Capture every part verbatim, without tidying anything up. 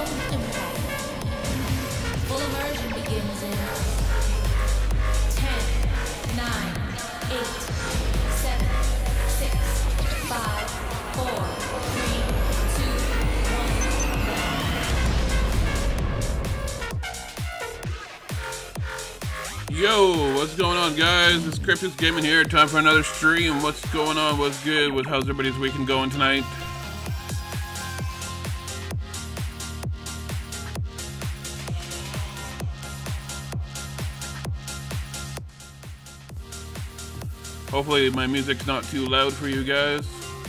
Close impact. Full immersion begins in ten, nine, eight, seven, six, five, four, three, two, one. Yo, what's going on, guys? It's Cryptus Gaming here. Time for another stream. What's going on? What's good? What, how's everybody's weekend going tonight? Hopefully my music's not too loud for you guys.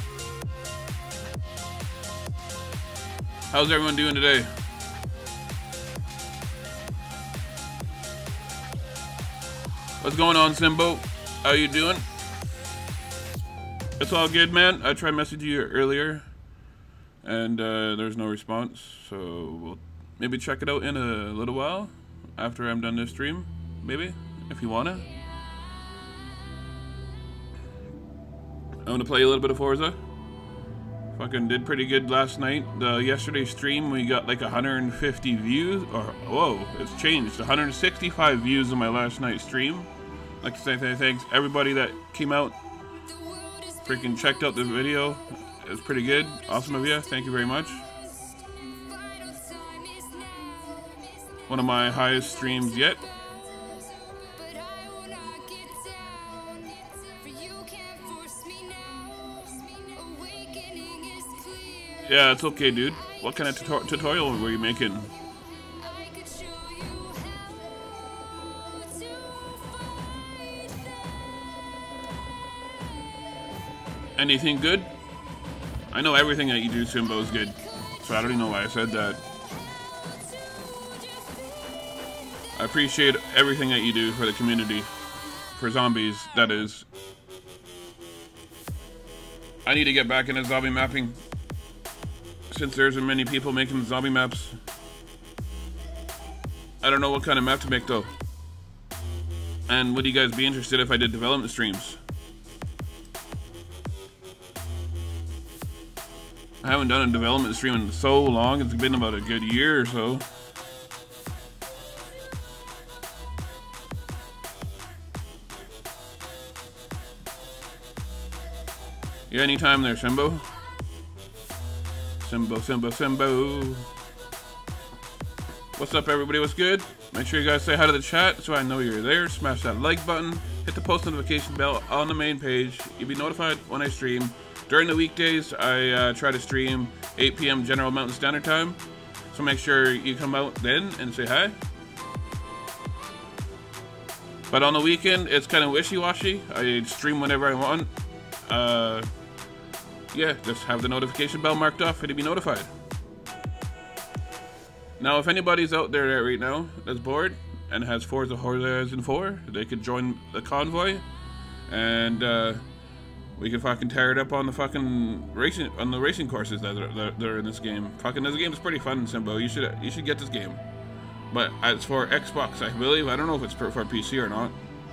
How's everyone doing today? What's going on, Simbo? How you doing? It's all good, man. I tried messaging you earlier, and uh, there's no response. So we'll maybe check it out in a little while after I'm done this stream. Maybe, if you wanna. I'm gonna play a little bit of Forza. Fucking did pretty good last night. The yesterday's stream, we got like one hundred fifty views. Or whoa, it's changed. one hundred sixty-five views on my last night's stream. I'd like to say thanks everybody that came out, freaking checked out the video. It was pretty good. Awesome of you. Thank you very much. One of my highest streams yet. Yeah, it's okay, dude. What kind of tutor tutorial were you making? Anything good? I know everything that you do, Simbo, is good. So I don't even know why I said that. I appreciate everything that you do for the community. For zombies, that is. I need to get back into zombie mapping. Since there's many people making zombie maps. I don't know what kind of map to make though. And would you guys be interested if I did development streams? I haven't done a development stream in so long. It's been about a good year or so. Yeah, anytime there, Simbo. Simbo, Simbo, Simbo. What's up, everybody? What's good? Make sure you guys say hi to the chat so I know you're there. Smash that like button. Hit the post notification bell on the main page. You'll be notified when I stream. During the weekdays, I uh, try to stream eight P M General Mountain Standard Time. So make sure you come out then and say hi. But on the weekend, it's kind of wishy-washy. I stream whenever I want. Uh... Yeah, just have the notification bell marked off and to be notified. Now, if anybody's out there right now that's bored and has Forza Horizon four, they could join the convoy, and uh, we can fucking tear it up on the fucking racing on the racing courses that are, that are in this game. Fucking, this game is pretty fun, Simbo. You should you should get this game. But as for Xbox, I believe I don't know if it's for, for P C or not.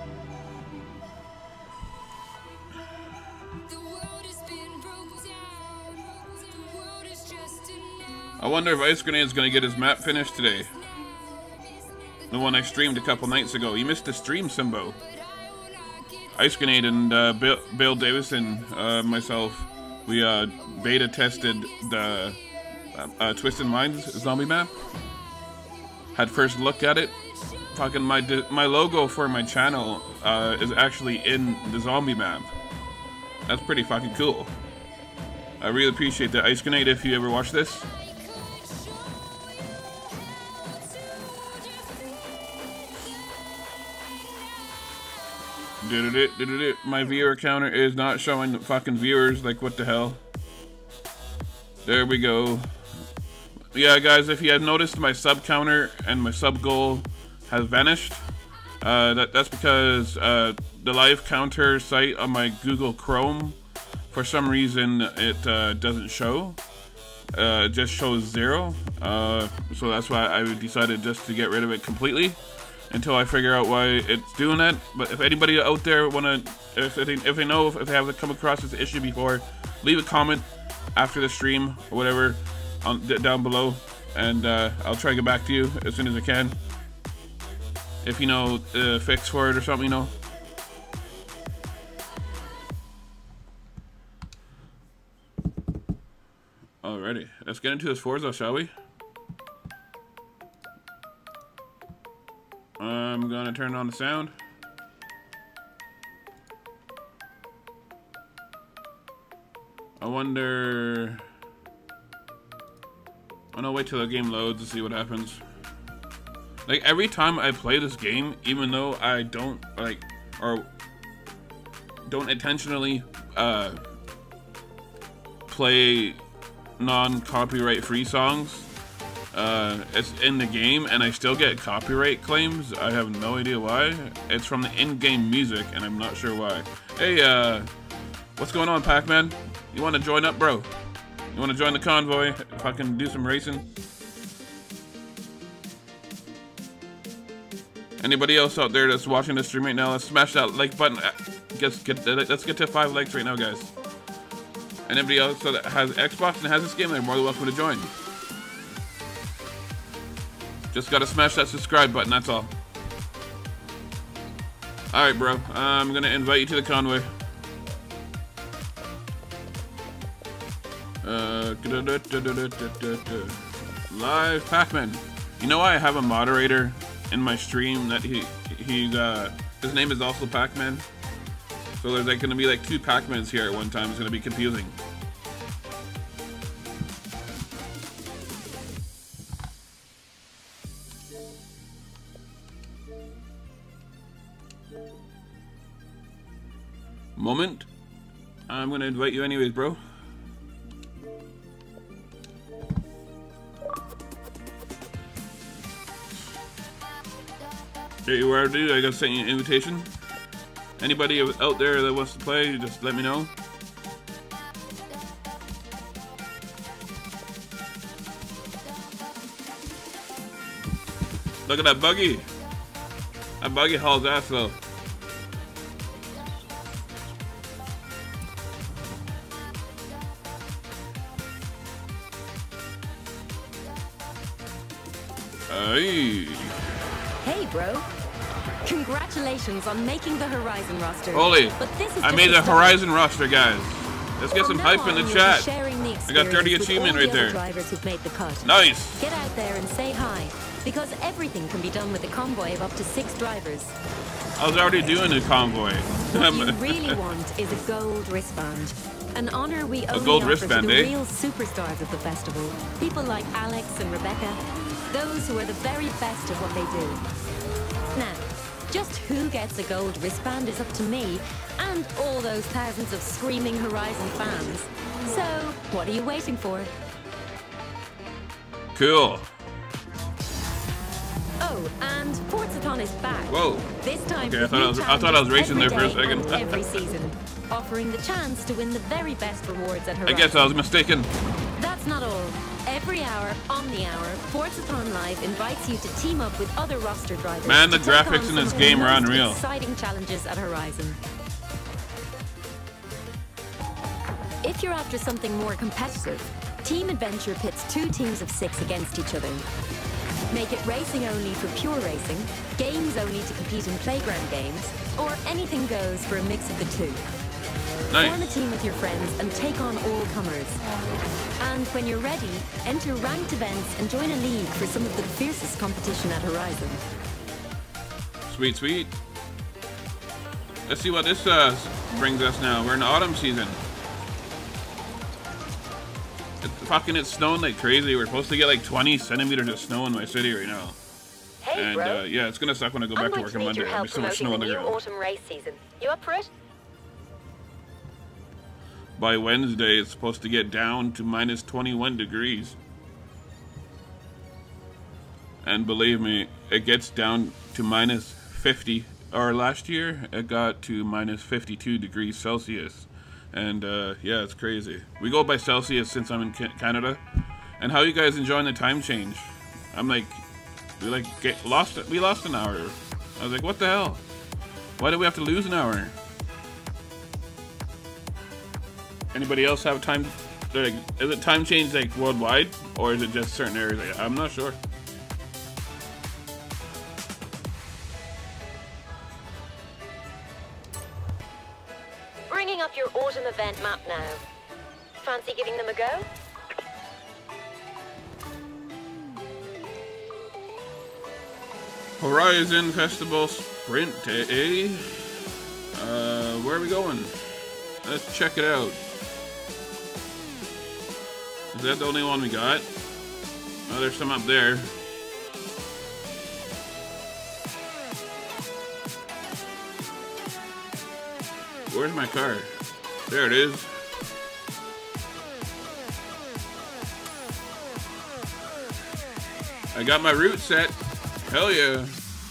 I wonder if Ice Grenade's gonna get his map finished today. The one I streamed a couple nights ago. You missed the stream, Simbo. Ice Grenade and uh, Bill, Bill Davison, uh, myself, we uh, beta tested the uh, uh, Twisted Minds zombie map. Had first look at it. Fucking my my logo for my channel uh, is actually in the zombie map. That's pretty fucking cool. I really appreciate that, Ice Grenade, if you ever watch this. Did it, did it, my viewer counter is not showing fucking viewers, like what the hell. There we go. Yeah, guys, if you have noticed, my sub counter and my sub goal has vanished. Uh, that, that's because uh, the live counter site on my Google Chrome, for some reason, it uh, doesn't show. Uh, it just shows zero. Uh, so that's why I decided just to get rid of it completely. Until I figure out why it's doing that. But if anybody out there wanna, if they, if they know, if they have come across this issue before, leave a comment after the stream or whatever on down below, and uh, I'll try to get back to you as soon as I can. If you know a fix for it or something, you know. Alrighty, let's get into this Forza, shall we? I'm gonna turn on the sound. I wonder... I'm gonna wait till the game loads to see what happens. Like, every time I play this game, even though I don't, like, or don't intentionally, uh, play non-copyright free songs, uh, it's in the game, and I still get copyright claims. I have no idea why. It's from the in-game music, and I'm not sure why. Hey, uh, what's going on, Pac-Man? You wanna join up, bro? You wanna join the convoy? If I can do some racing? Anybody else out there that's watching the stream right now, let's smash that like button. Let's get, let's get to five likes right now, guys. Anybody else that has Xbox and has this game, they're more than welcome to join. Just gotta smash that subscribe button, that's all. Alright, bro. I'm gonna invite you to the convoy. Uh, live Pac-Man. You know I have a moderator in my stream that he he's uh his name is also Pac-Man. So there's like gonna be like two Pac-Mans here at one time. It's gonna be confusing. Moment. I'm gonna invite you anyways, bro. Okay, you are, dude. I gotta send you an invitation. Anybody out there that wants to play, just let me know. Look at that buggy. That buggy hauls ass though. Hey. Hey, bro. Congratulations on making the Horizon roster. Holy, but this is I made the Horizon roster, guys. Let's get some hype in the chat. I got thirty achievement right there. Drivers who've made the cut. Nice. Get out there and say hi, because everything can be done with a convoy of up to six drivers. I was already doing the convoy. What you really want is a gold wristband. An honor we only gold offer wristband, to the eh? real superstars of the festival. People like Alex and Rebecca. Those who are the very best at what they do. Now, just who gets a gold wristband is up to me and all those thousands of screaming Horizon fans. So, what are you waiting for? Cool. Oh, and ForzaCon is back. Whoa. This time, Okay, I thought I was, I thought I was racing there for a second. every season, offering the chance to win the very best rewards at Horizon. I guess I was mistaken. That's not all. Every hour, on the hour, ForzaCon Live invites you to team up with other roster drivers. Man, the to take graphics on in this some of game the are most unreal. Exciting challenges at Horizon. If you're after something more competitive, Team Adventure pits two teams of six against each other. Make it racing only for pure racing, games only to compete in playground games, or anything goes for a mix of the two. Nice. Form a team with your friends and take on all comers. And when you're ready, enter ranked events and join a league for some of the fiercest competition at Horizon. Sweet, sweet. Let's see what this uh, brings us now. We're in the autumn season. It's fucking, it's snowing like crazy. We're supposed to get like twenty centimeters of snow in my city right now. Hey, and bro. uh, yeah, it's gonna suck when I go back I'm to going work to on need Monday. your There'll help be so much promoting snow on the the new ground. autumn race season. You up for it? By Wednesday, it's supposed to get down to minus twenty-one degrees. And believe me, it gets down to minus fifty. Or last year, it got to minus fifty-two degrees Celsius. And uh, yeah, it's crazy. We go by Celsius since I'm in Canada. And how you guys enjoying the time change? I'm like, we like get lost. We lost an hour. I was like, what the hell? Why do we have to lose an hour? Anybody else have time like, is it time change like worldwide, or is it just certain areas? Like, I'm not sure. Bringing up your autumn event map now. Fancy giving them a go? Horizon Festival Sprint Day. Uh, where are we going? Let's check it out. Is that the only one we got? Oh, there's some up there. Where's my car? There it is. I got my route set. Hell yeah.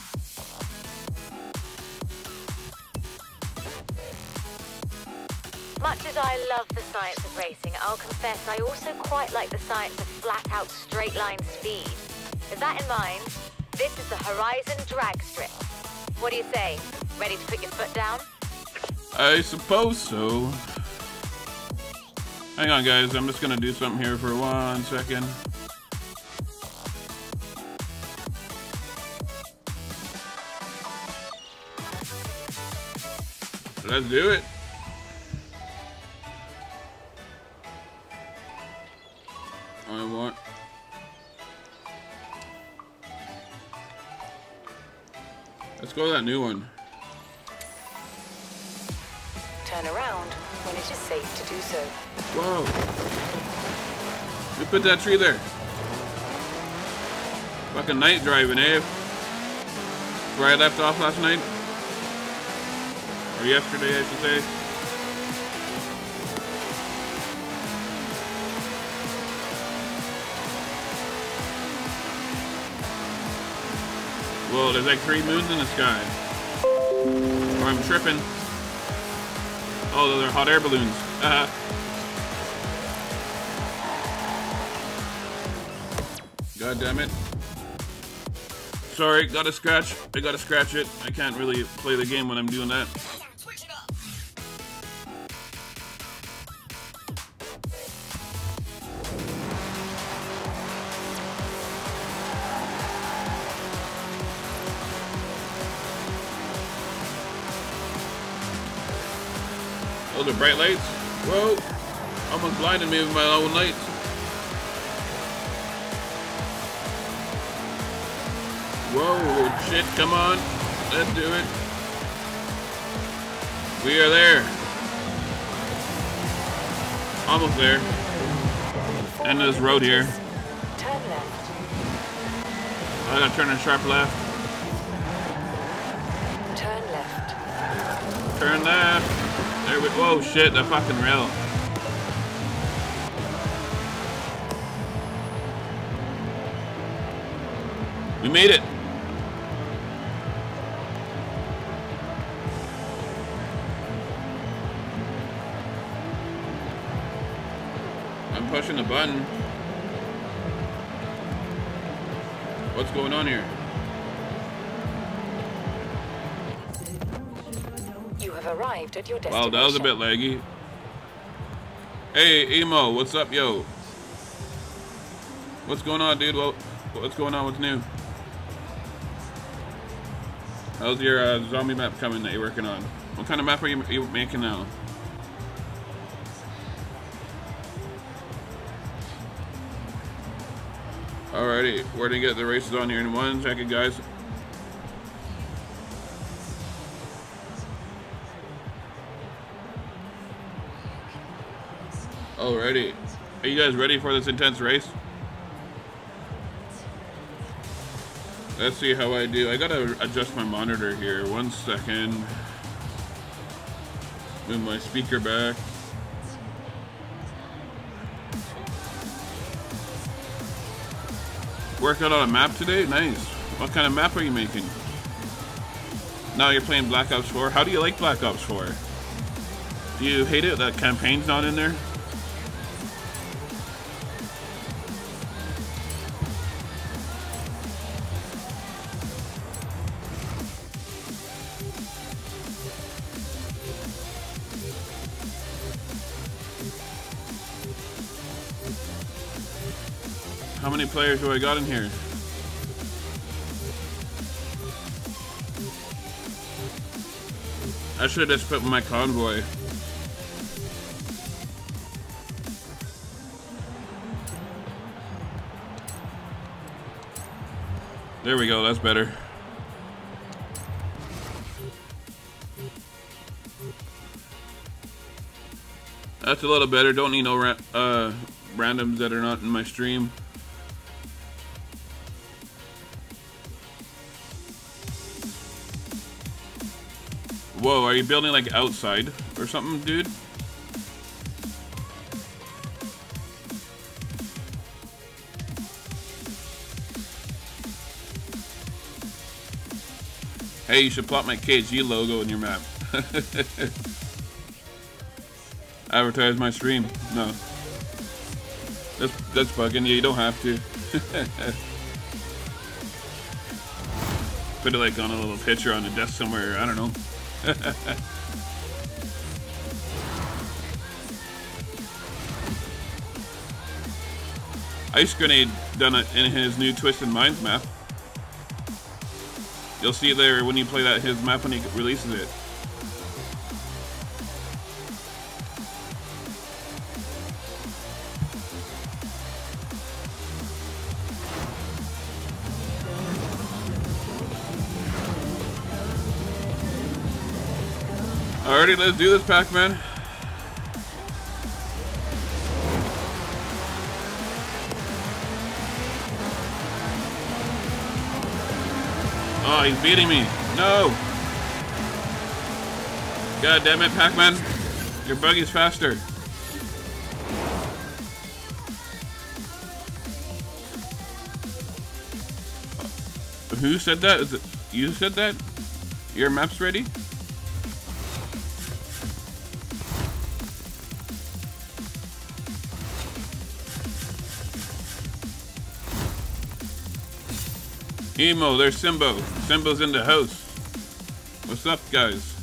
Much as I love the science of racing, I'll confess I also quite like the science of flat-out straight-line speed. With that in mind, this is the Horizon Drag Strip. What do you say? Ready to put your foot down? I suppose so. Hang on, guys. I'm just gonna do something here for one second. Let's do it. I want. Let's go to that new one. Turn around when it is safe to do so. Whoa. You put that tree there. Fucking night driving, eh? Where I left off last night. Or yesterday, I should say. Whoa, there's like three moons in the sky. Or I'm tripping. Oh, those are hot air balloons. Uh, God damn it. Sorry, gotta scratch. I gotta scratch it. I can't really play the game when I'm doing that. Those are bright lights. Whoa. Almost blinded me with my own lights. Whoa, shit, come on. Let's do it. We are there. Almost there. End of this road here. Turn left. I gotta turn a sharp left. Turn left. Turn left. There we, whoa, shit, the fucking rail. We made it. I'm pushing the button. What's going on here? You have arrived at your destination. Wow, that was a bit laggy. Hey, Emo, what's up, yo? What's going on, dude? Well, what's going on? What's new? How's your uh, zombie map coming that you're working on? What kind of map are you, you making now? Alrighty, we're gonna get the races on here in one second, guys. Alrighty, are you guys ready for this intense race? Let's see how I do. I gotta adjust my monitor here. One second. Move my speaker back. Working on a map today? Nice. What kind of map are you making? Now you're playing Black Ops four. How do you like Black Ops four? Do you hate it that campaign's not in there? How many players do I got in here? I should have just put my convoy. There we go, that's better. That's a little better. Don't need no ra uh, randoms that are not in my stream. Whoa, are you building like outside or something, dude? Hey, you should plot my K G logo in your map. Advertise my stream. No. That's, that's bugging you. You don't have to. Put it like on a little picture on the desk somewhere. I don't know. Ice Grenade done it in his new Twisted Minds map. You'll see there when you play that his map when he releases it. Alrighty, let's do this, Pac-Man. Oh, he's beating me. No! God damn it, Pac-Man. Your buggy's faster. Who said that? Is it you said that? Your map's ready? Emo, there's Simbo. Simbo's in the house. What's up, guys?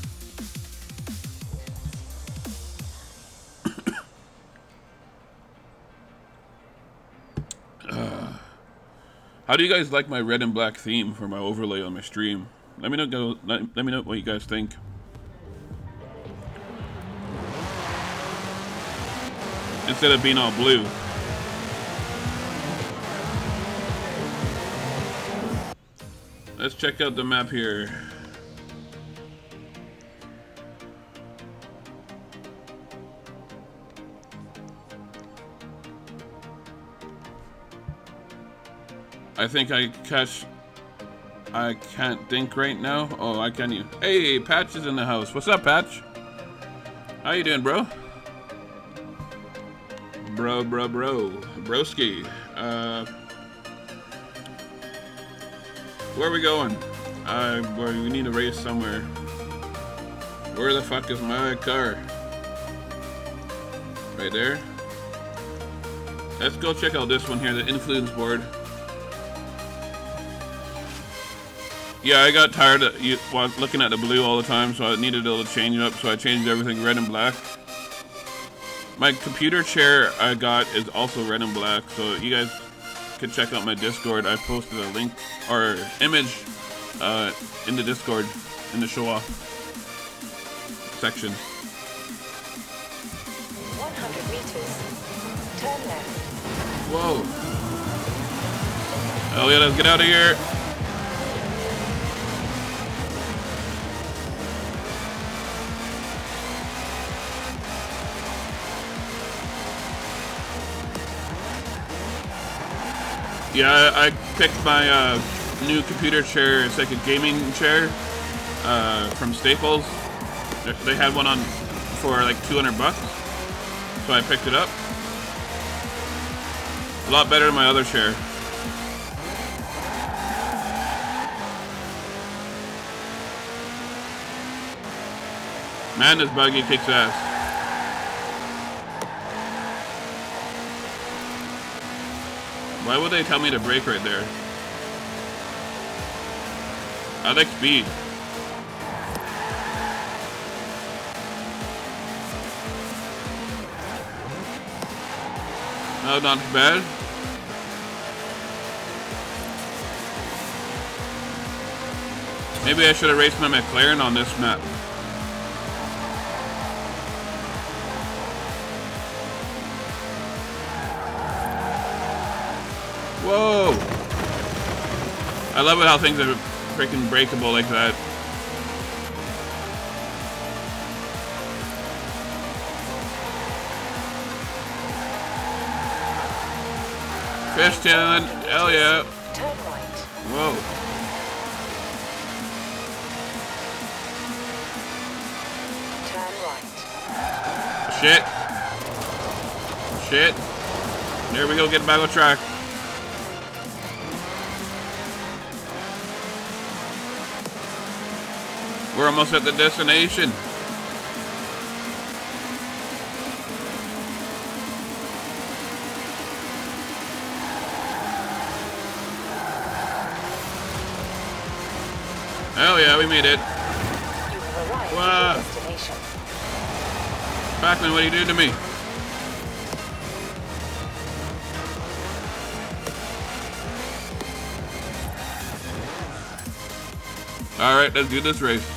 uh, how do you guys like my red and black theme for my overlay on my stream? Let me know. Go. Let, let me know what you guys think. Instead of being all blue. Let's check out the map here. I think I catch... I can't think right now. Oh, I can you. Hey, Patch is in the house. What's up, Patch? How you doing, bro? Bro, bro, bro. Broski. Uh... Where are we going? Uh, well, we need to race somewhere. Where the fuck is my car? Right there. Let's go check out this one here, the influence board. Yeah, I got tired of you, well, looking at the blue all the time, so I needed a little change up, so I changed everything red and black. My computer chair I got is also red and black, so you guys can check out my Discord. I posted a link or image uh, in the Discord in the show off section. one hundred meters. Turn left. Whoa. Oh yeah, let's get out of here. Yeah, I, I picked my uh, new computer chair. It's like a gaming chair uh, from Staples. They had one on for like two hundred bucks, so I picked it up. A lot better than my other chair. Man, this buggy kicks ass. Why would they tell me to brake right there? I like speed. No, not bad. Maybe I should have raced my McLaren on this map. Whoa! I love it how things are freaking breakable like that. Christian, hell yeah. Turn right. Whoa. Turn right. Shit. Shit. There we go, get back on track. We're almost at the destination. Hell yeah, we made it. You have arrived Wow. at your destination. Pac-Man, what do you do to me? Alright, let's do this race.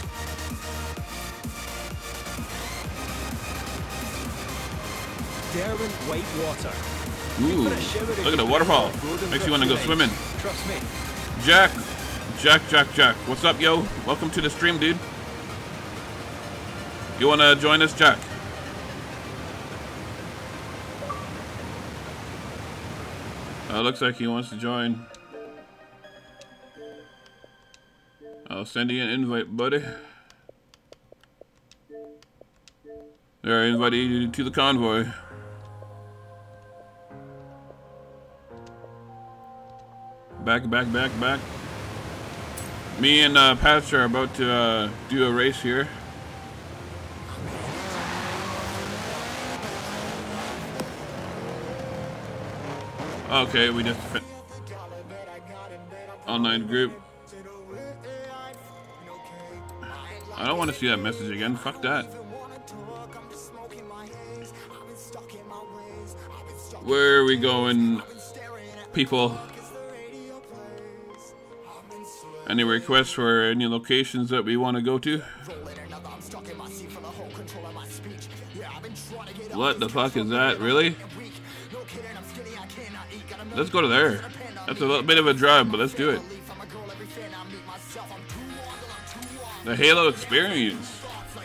Derwent Whitewater. Ooh, look at the waterfall. Makes you want to go swimming. Trust me. Jack, Jack, Jack, Jack. What's up, yo? Welcome to the stream, dude. You want to join us, Jack? Uh, looks like he wants to join. I'll send you an invite, buddy. There, I invite you to the convoy. Back, back, back, back. Me and uh, Patch are about to uh, do a race here. Okay, we just fit online group. I don't want to see that message again. Fuck that. Where are we going, people? Any requests for any locations that we want to go to? What the fuck is that? Really? Let's go to there. That's a little bit of a drive, but let's do it. The Halo Experience.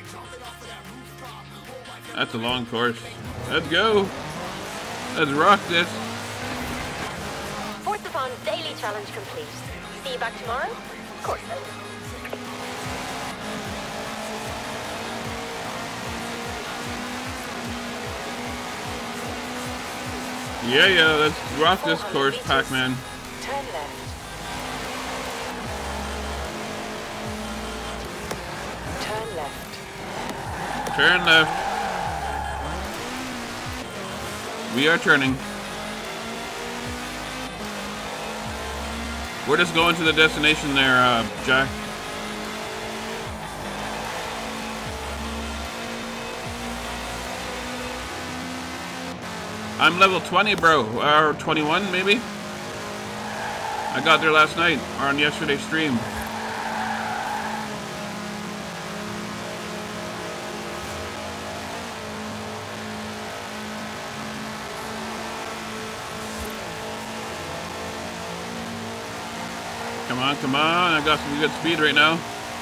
That's a long course. Let's go. Let's rock this. Force upon daily challenge complete. See you back tomorrow? Of course. Yeah, yeah, let's rock this course, Pac-Man. Turn left. Turn left. Turn left. We are turning. We're just going to the destination there, uh, Jack. I'm level twenty, bro. Or twenty-one, maybe? I got there last night, or on yesterday's stream. Come on, come on. I got some good speed right now.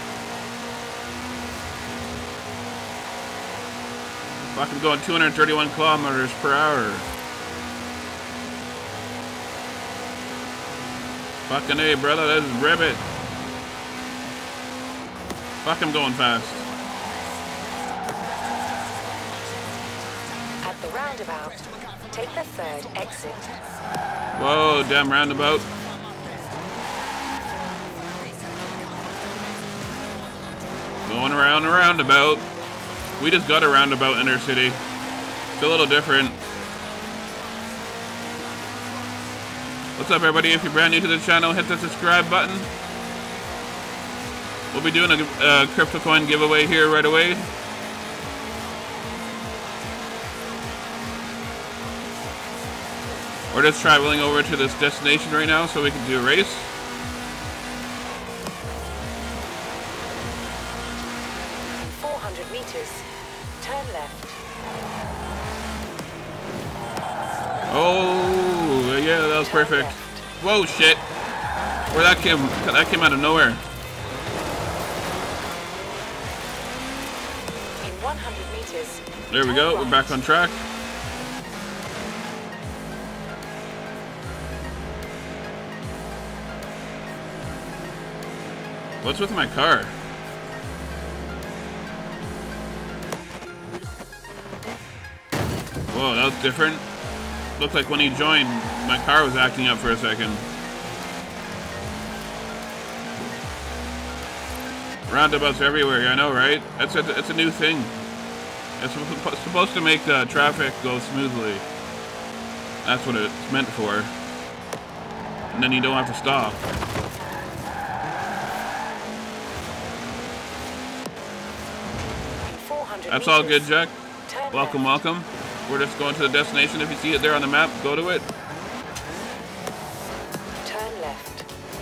Fucking going two hundred thirty-one kilometers per hour. Fucking A, brother. Let's rip it. Fuck, I'm going fast. At the roundabout, take the third exit. Whoa, damn roundabout. Going around a roundabout. We just got a roundabout in our city. It's a little different. What's up, everybody? If you're brand new to the channel, hit the subscribe button. We'll be doing a uh, crypto coin giveaway here right away. We're just traveling over to this destination right now so we can do a race. that was perfect. Whoa, shit. Where that came, that came out of nowhere. In one hundred meters. There we go, we're back on track. What's with my car? Whoa, that was different. Looked like when he joined, my car was acting up for a second. Roundabouts everywhere, I know, right? That's a, it's a new thing. It's supposed to make the traffic go smoothly. That's what it's meant for. And then you don't have to stop. That's all good, Jack. Welcome, welcome. We're just going to the destination. If you see it there on the map, go to it. Turn left.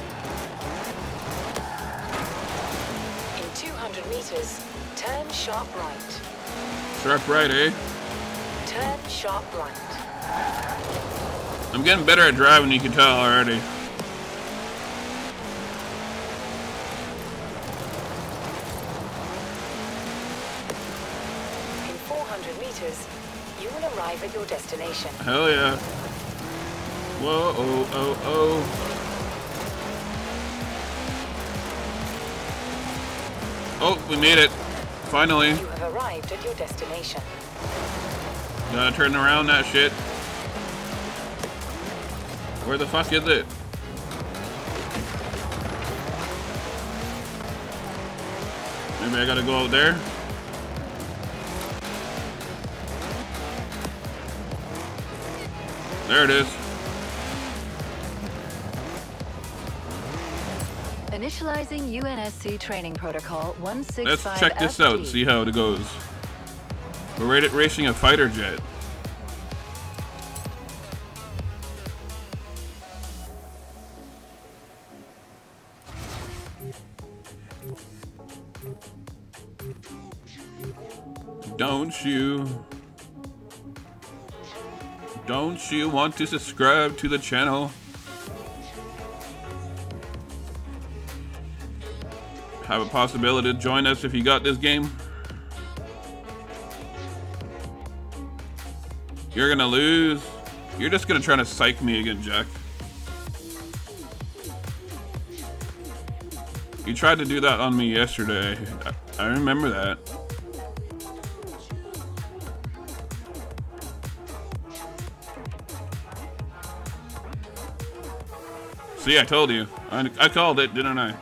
In two hundred meters, turn sharp right. Sharp right, eh? Turn sharp right. I'm getting better at driving, you can tell already. In four hundred meters, you will arrive at your destination. Hell yeah. Whoa, oh, oh, oh. Oh, we made it. Finally. You have arrived at your destination. Gotta turn around that shit. Where the fuck is it? Maybe I gotta go out there? There it is. Initializing U N S C training protocol one six five. Let's check this out, see how it goes. We're ra- racing a fighter jet. Don't you? Don't you want to subscribe to the channel? Have a possibility to join us if you got this game. You're gonna lose. You're just gonna try to psych me again, Jack. You tried to do that on me yesterday. I, I remember that. See, I told you. I, I called it, didn't I?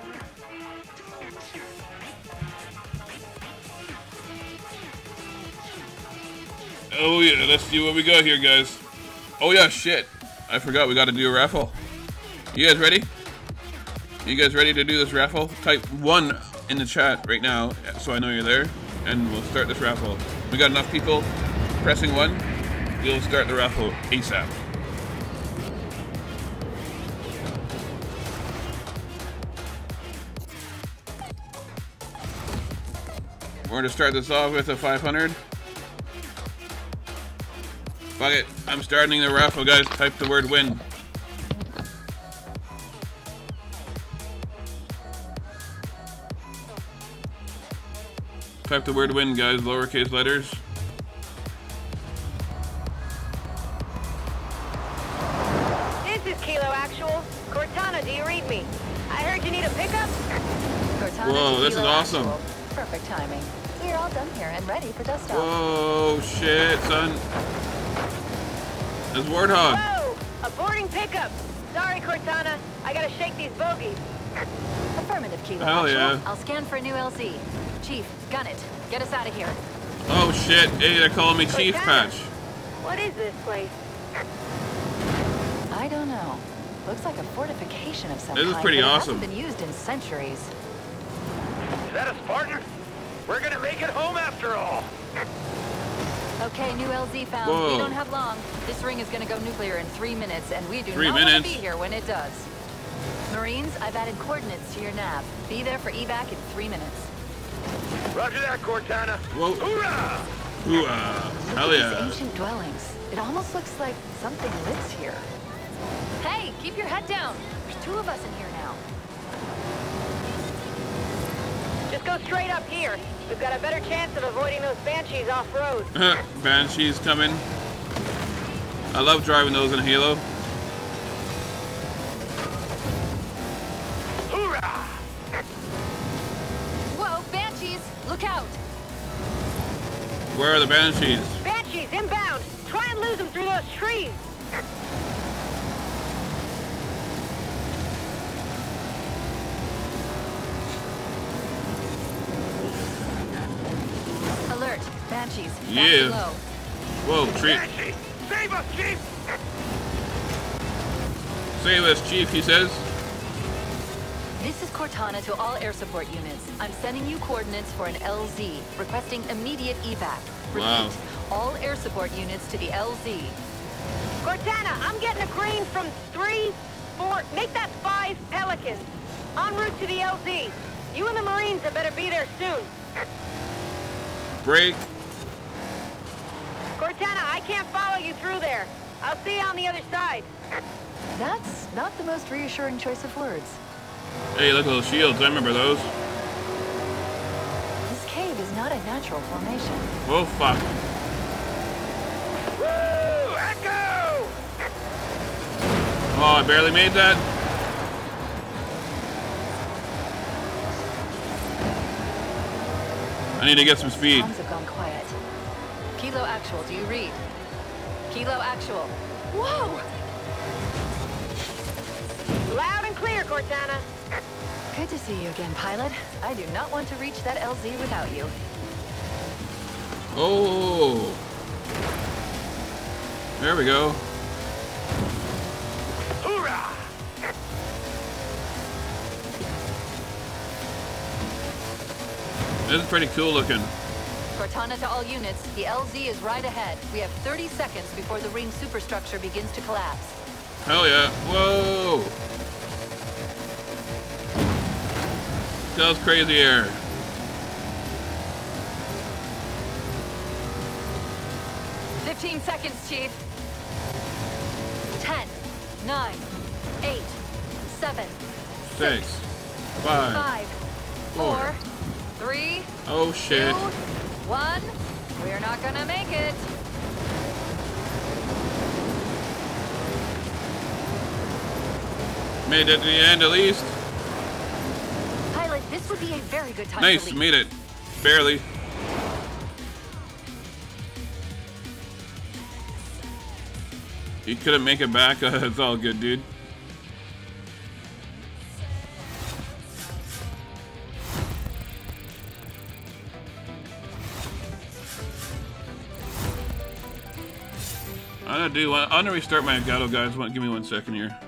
Oh yeah, let's see what we got here, guys. Oh yeah, shit. I forgot we got to do a raffle. You guys ready? You guys ready to do this raffle? Type one in the chat right now so I know you're there, and we'll start this raffle. We got enough people pressing one. We'll start the raffle ASAP. We're going to start this off with a five hundred. Fuck it. I'm starting the raffle, guys. Type the word win. Type the word win, guys. Lowercase letters. This is Kilo Actual. Cortana, do you read me? I heard you need a pickup. Cortana Whoa, to this is Kilo awesome. Actual. Perfect timing. We're all done here and ready for dust off. Whoa, shit, son. There's Warthog. Whoa! A boarding pickup. Sorry, Cortana. I gotta shake these bogies. Affirmative, Kilo Hell Actual. yeah. I'll scan for a new L Z. Chief, gun it. Get us out of here. Oh shit, hey, they're calling me Chief Cortana. Patch. What is this place? I don't know. Looks like a fortification of some This is kind, pretty but it awesome. hasn't been used in centuries. Is that a Spartan? We're gonna make it home after all. Okay, new L Z found. Whoa. We don't have long. This ring is gonna go nuclear in three minutes, and we do Three not want to minutes? be here when it does. Marines, I've added coordinates to your nav. Be there for evac in three minutes. Roger that, Cortana. Whoa. Hoorah! Ooh, uh, hell Look at yeah. these ancient dwellings. It almost looks like something lives here. Keep your head down. There's two of us in here now. Just go straight up here. We've got a better chance of avoiding those Banshees off-road. Banshees coming. I love driving those in Halo. Hoorah! Whoa, Banshees! Look out! Where are the Banshees? Banshees inbound. Try and lose them through those trees. Alert, Banshees. Back Yeah. below. Whoa, tree. Banshee! Save us, Chief! Save us, Chief, he says. This is Cortana to all air support units. I'm sending you coordinates for an L Z, requesting immediate evac. Repeat, Wow. all air support units to the L Z. Cortana, I'm getting a green from three, four, make that five Pelicans. En route to the L Z. You and the Marines had better be there soon. Break. Cortana, I can't follow you through there. I'll see you on the other side. That's not the most reassuring choice of words. Hey, look at those shields. I remember those. This cave is not a natural formation. Oh, fuck. Woo! Echo! Oh, I barely made that. I need to get some speed. Comms have gone quiet. Kilo Actual, do you read? Kilo Actual. Whoa! Loud and clear, Cortana. Good to see you again, pilot. I do not want to reach that L Z without you. Oh. There we go. Hoorah! This is pretty cool looking. Cortana to all units, the L Z is right ahead. We have thirty seconds before the ring superstructure begins to collapse. Hell yeah. Whoa. That was crazy air. Fifteen seconds, Chief. Ten, nine, eight, seven, Six. Five. five, Four. four, three, Oh shit. two, one. We're not gonna make it. Made it to the end at least. Pilot, this would be a very good time Nice, to leave. made it. Barely. You couldn't make it back. It's all good, dude. I'm gonna do. I'm gonna restart my Elgato, guys. One, give me one second here.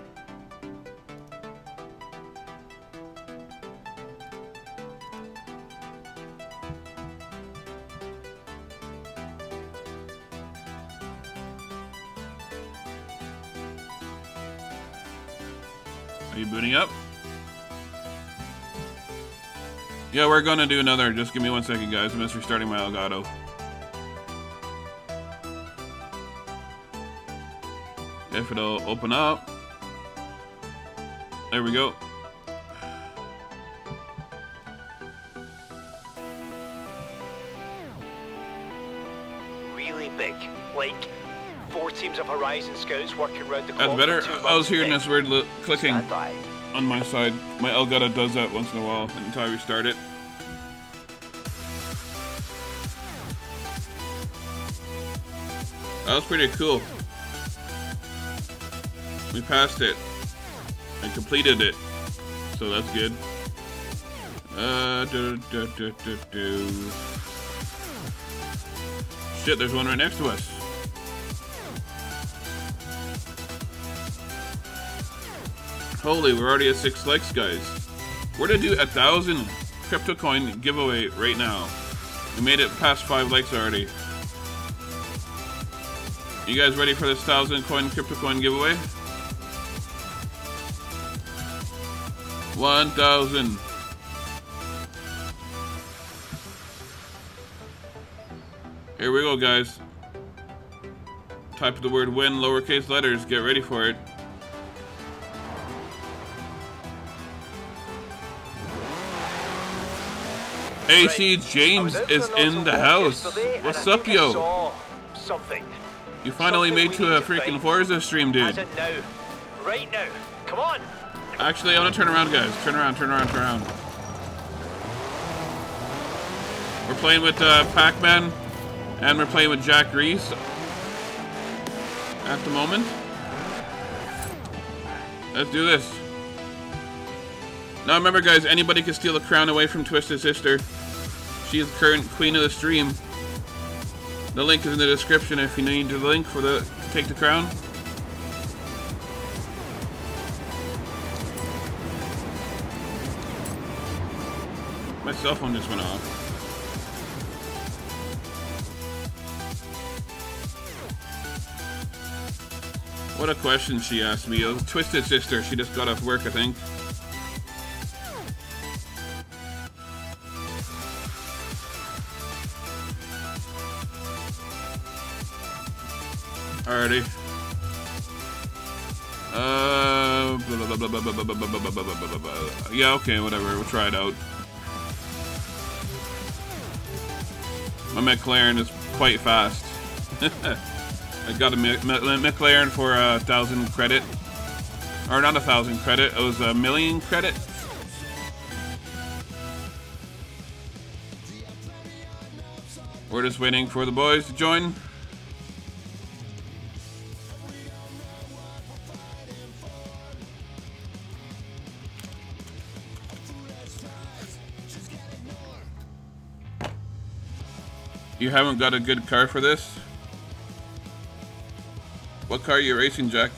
Are you booting up? Yeah, we're gonna do another. Just give me one second, guys. I'm just restarting my Elgato. If it'll open up. There we go. Really big. Like, four teams of Horizon Scouts working around the clock. That's better. for two I was months hearing a this weird li clicking Stand by. on my side. My Elgato does that once in a while until I restart it. That was pretty cool. We passed it. I completed it. So that's good. Uh, do, do, do, do, do. Shit, there's one right next to us. Holy, we're already at six likes, guys. We're gonna do a thousand crypto coin giveaway right now. We made it past five likes already. You guys ready for this thousand coin crypto coin giveaway? One thousand. Here we go, guys. Type the word win, lowercase letters. Get ready for it. A C James I was out is for an in autumn the walk house. yesterday, and What's I up, think I yo? saw something. You finally Something made we to need a to freaking find. Forza stream, dude. As in now. Right now. Come on. Actually, I want to turn around, guys. Turn around, turn around, turn around. We're playing with uh, Pac-Man, and we're playing with Jack Reese at the moment. Let's do this. Now remember, guys, anybody can steal the crown away from Twisted Sister. She is the current queen of the stream. The link is in the description if you need the link for the take the crown. My cell phone just went off. What a question she asked me. It was Twisted Sister. She just got off work, I think. Alrighty. Uh, blah, blah, blah, blah, blah, blah, blah, blah, blah, blah, blah, blah, blah. Yeah, okay, whatever. We'll try it out. My McLaren is quite fast. I got a McLaren for a thousand credit. Or not a thousand credit, it was a million credit. We're just waiting for the boys to join. You haven't got a good car for this? What car are you racing, Jack?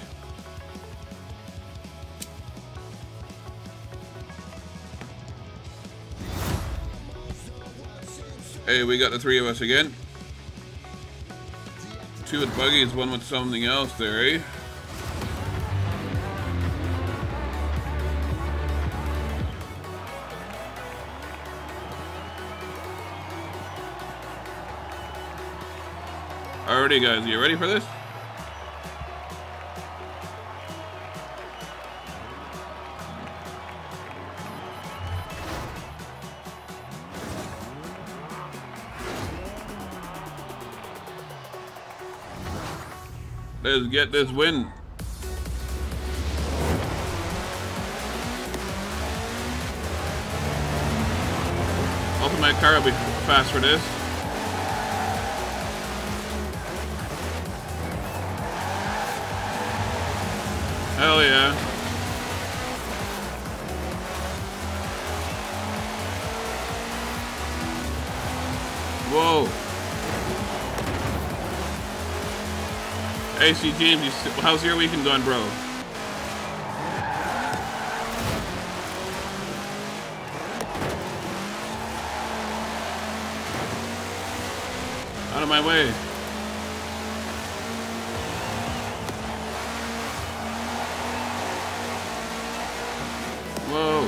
Hey, we got the three of us again. Two with buggies, one with something else there, eh? Alrighty, guys, you ready for this? Let's get this win. Hopefully my car will be fast for this. Hell yeah. Whoa. A C James, you, how's your weekend going, bro? Out of my way. Whoa.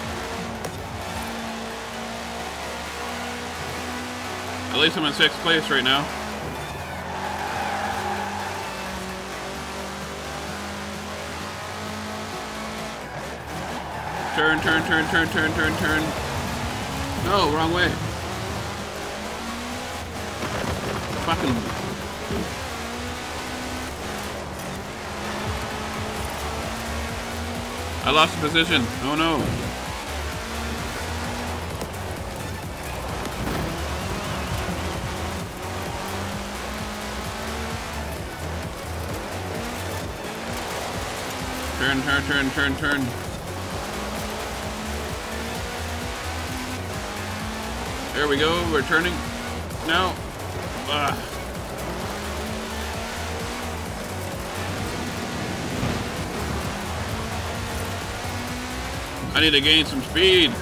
At least I'm in sixth place right now. Turn, turn, turn, turn, turn, turn, turn. No, wrong way. Fucking. I lost the position. Oh no. Turn, turn, turn, turn, turn. There we go, we're turning now. Ah. I need to gain some speed.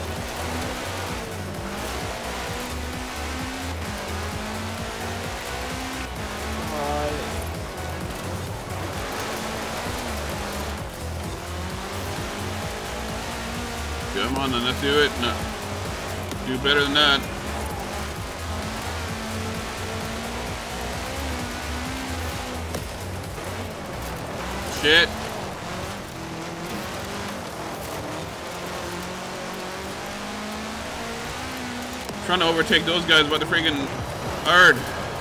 Come on then, let's do it. No. Do better than that. Shit. Trying to overtake those guys, but they're freaking hard.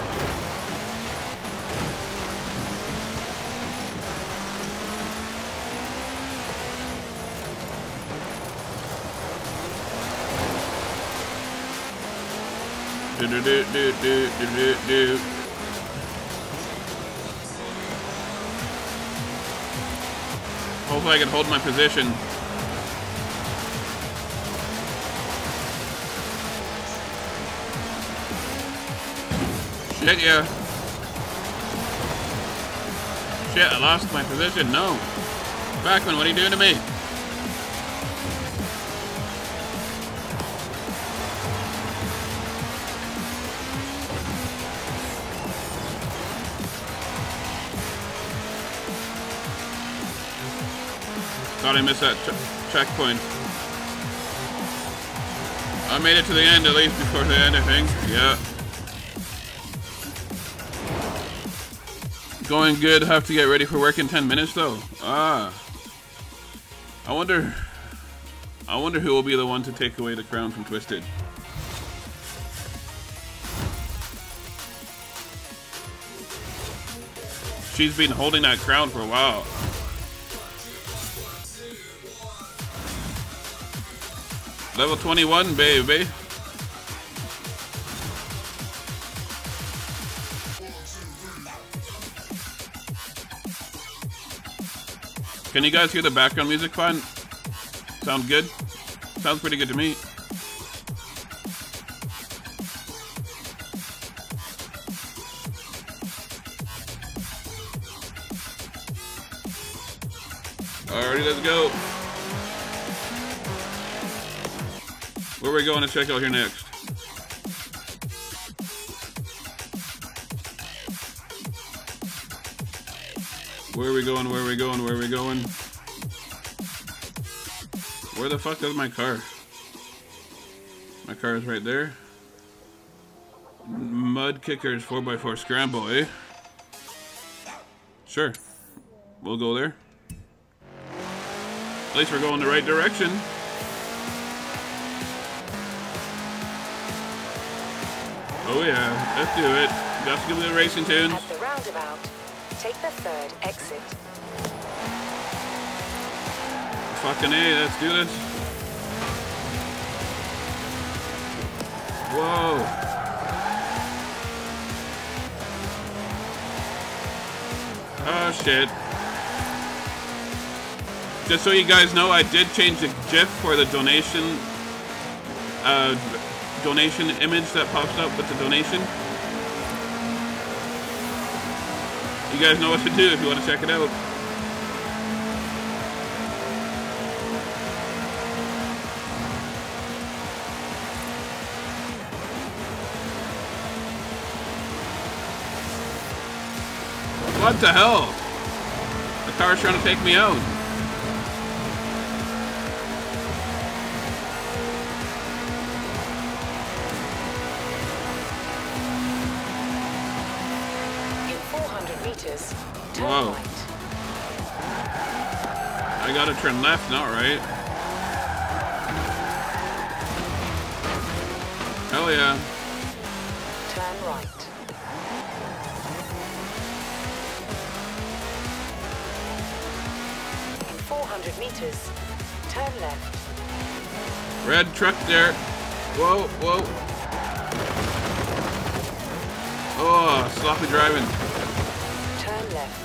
Do do do do do do do do. Hopefully I can hold my position. Shit, yeah. Shit, I lost my position. No. Backman, what are you doing to me? Thought I missed that ch checkpoint. I made it to the end at least before the end, I think. Yeah. Going good. Have to get ready for work in ten minutes though. Ah. I wonder. I wonder who will be the one to take away the crown from Twisted. She's been holding that crown for a while. Level twenty-one, baby. Can you guys hear the background music fine? Sound good? Sounds pretty good to me. Alrighty, let's go. Where are we going to check out here next? Where are we going? Where are we going? Where are we going? Where the fuck is my car? My car is right there. Mud Kickers four by four Scramble, eh? Sure. We'll go there. At least we're going the right direction. Oh yeah, let's do it. Got to give me the racing tunes. At the roundabout, take the third exit. Fucking A, let's do this. Whoa. Oh shit. Just so you guys know, I did change the GIF for the donation uh, donation image that pops up with the donation. You guys know what to do if you want to check it out. What the hell? The car's trying to take me out. Whoa. I gotta turn left, not right. Hell yeah. Turn right. In four hundred meters, turn left. Red truck there. Whoa, whoa. Oh, sloppy driving. Turn left.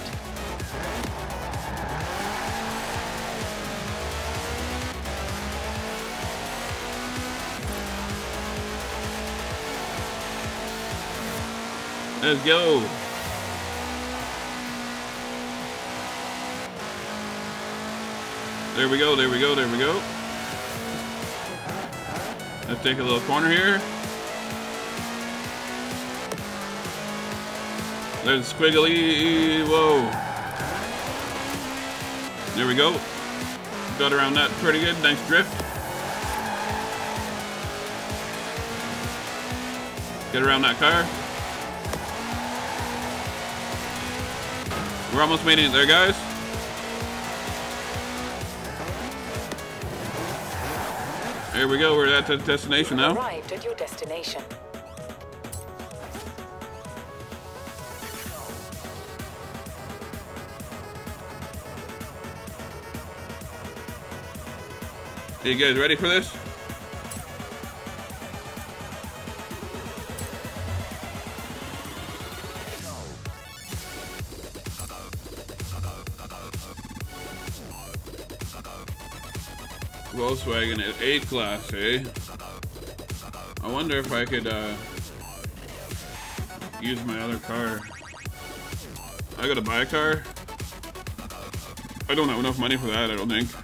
Let's go. There we go, there we go, there we go. Let's take a little corner here. There's squiggly, whoa. There we go. Got around that pretty good, nice drift. Get around that car. We're almost making it there, guys. Here we go. We're at the destination now. Arrived at your destination. Are you guys ready for this? Volkswagen at A class, eh? I wonder if I could uh, use my other car. I gotta buy a car. I don't have enough money for that, I don't think.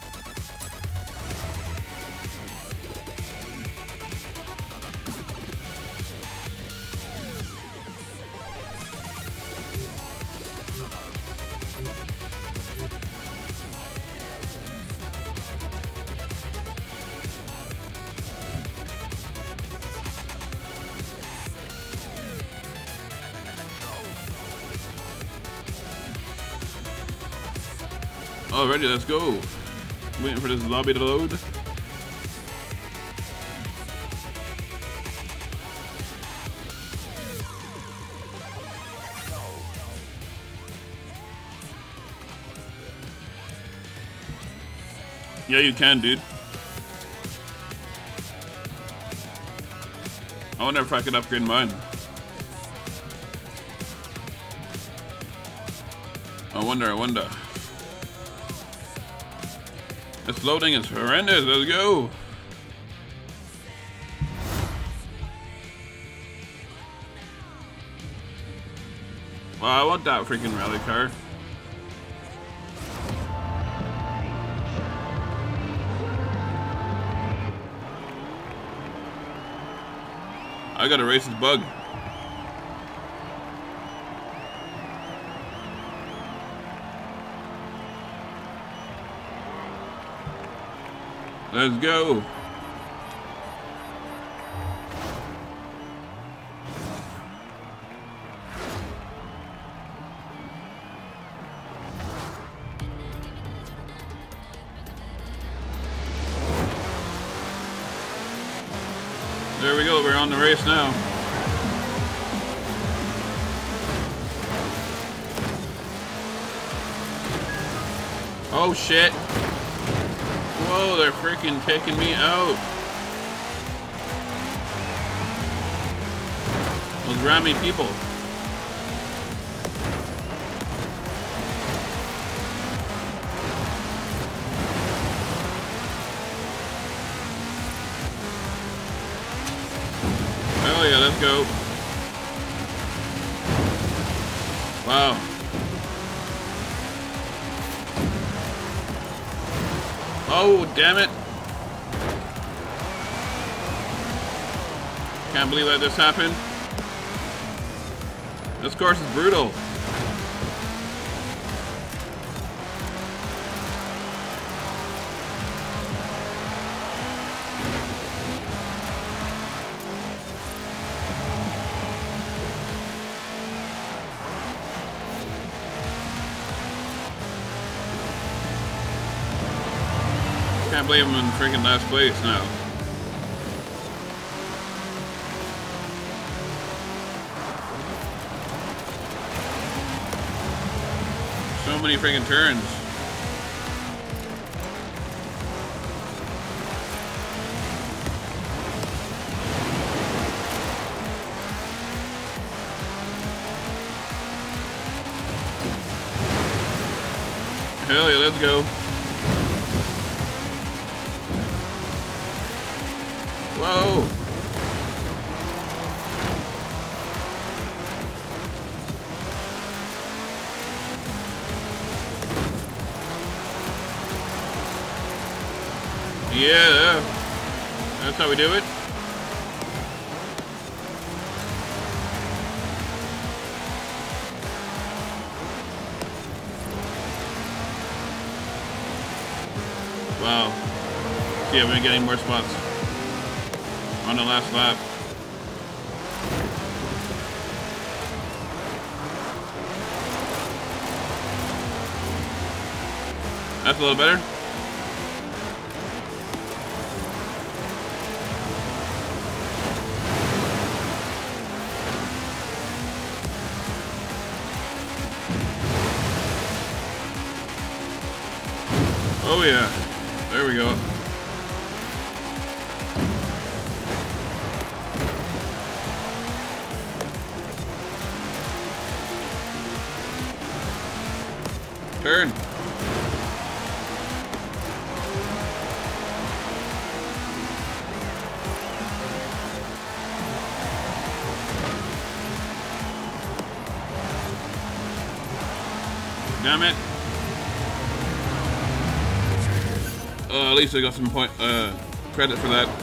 Alrighty, let's go. Waiting for this lobby to load. Yeah, you can, dude. I wonder if I could upgrade mine. I wonder, I wonder. This loading is horrendous. Let's go. Well, I want that freaking rally car. I gotta race this bug. Let's go. There we go, we're on the race now. Oh shit. Whoa, they're freaking taking me out. Those rammy people. Hell yeah, let's go. Wow. Oh, damn it. Can't believe that this happened. This course is brutal. Can't believe I'm in freaking last place now. So many freaking turns. Hell yeah, let's go. Whoa! Yeah, that's how we do it. Wow. See if we can get any more spots on the last lap. That's a little better. Oh yeah. There we go. Turn. Damn it. Uh, at least I got some point, uh, credit for that.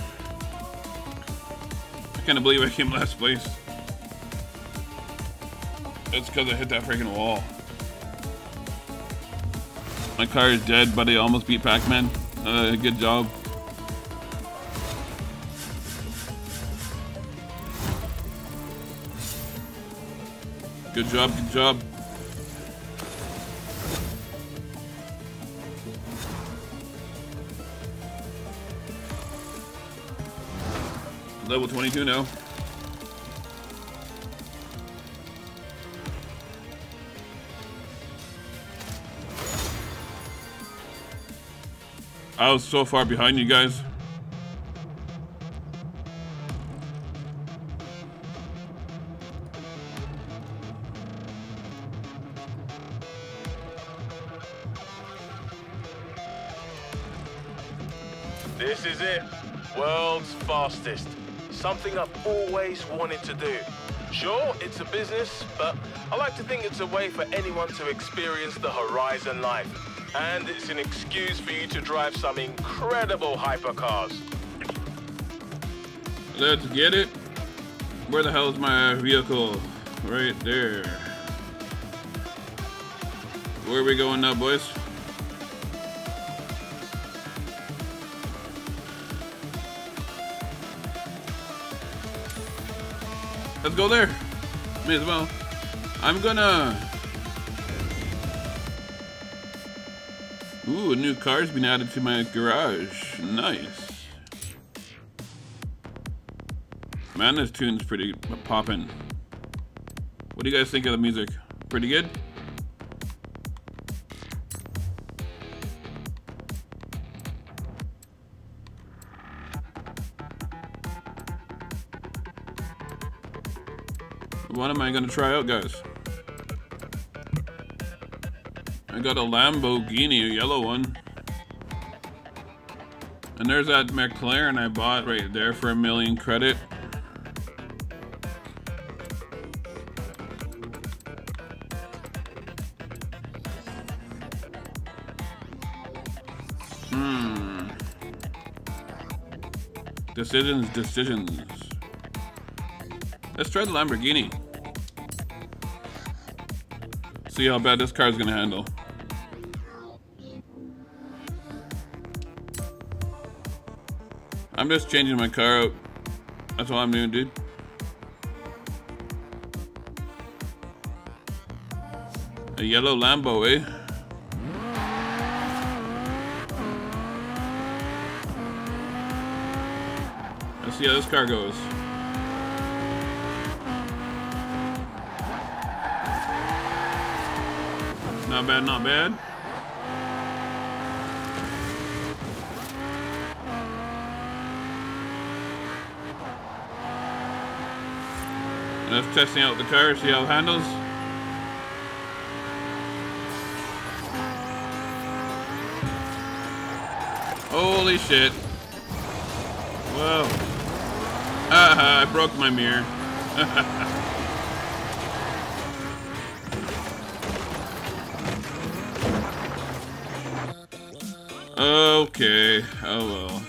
I can't believe I came last place. It's because I hit that freaking wall. My car is dead, but I almost beat Pac-Man. Uh, good job. Good job, good job. Level twenty-two now. I was so far behind you guys. This is it. World's fastest. Something I've always wanted to do. Sure, it's a business, but I like to think it's a way for anyone to experience the Horizon life. And it's an excuse for you to drive some incredible hypercars. Let's get it. Where the hell is my vehicle? Right there. Where are we going now, boys? Let's go there. May as well. I'm gonna... Ooh, a new car's been added to my garage. Nice. Man, this tune's pretty poppin'. What do you guys think of the music? Pretty good? What am I gonna try out, guys? I got a Lamborghini, a yellow one. And there's that McLaren I bought right there for a million credit. Hmm. Decisions, decisions. Let's try the Lamborghini. See how bad this car's gonna handle. I'm just changing my car out. That's all I'm doing, dude. A yellow Lambo, eh? Let's see how this car goes. Not bad, not bad. And just testing out the car, see how it handles. Holy shit. Whoa. Haha, I broke my mirror. Okay, oh well.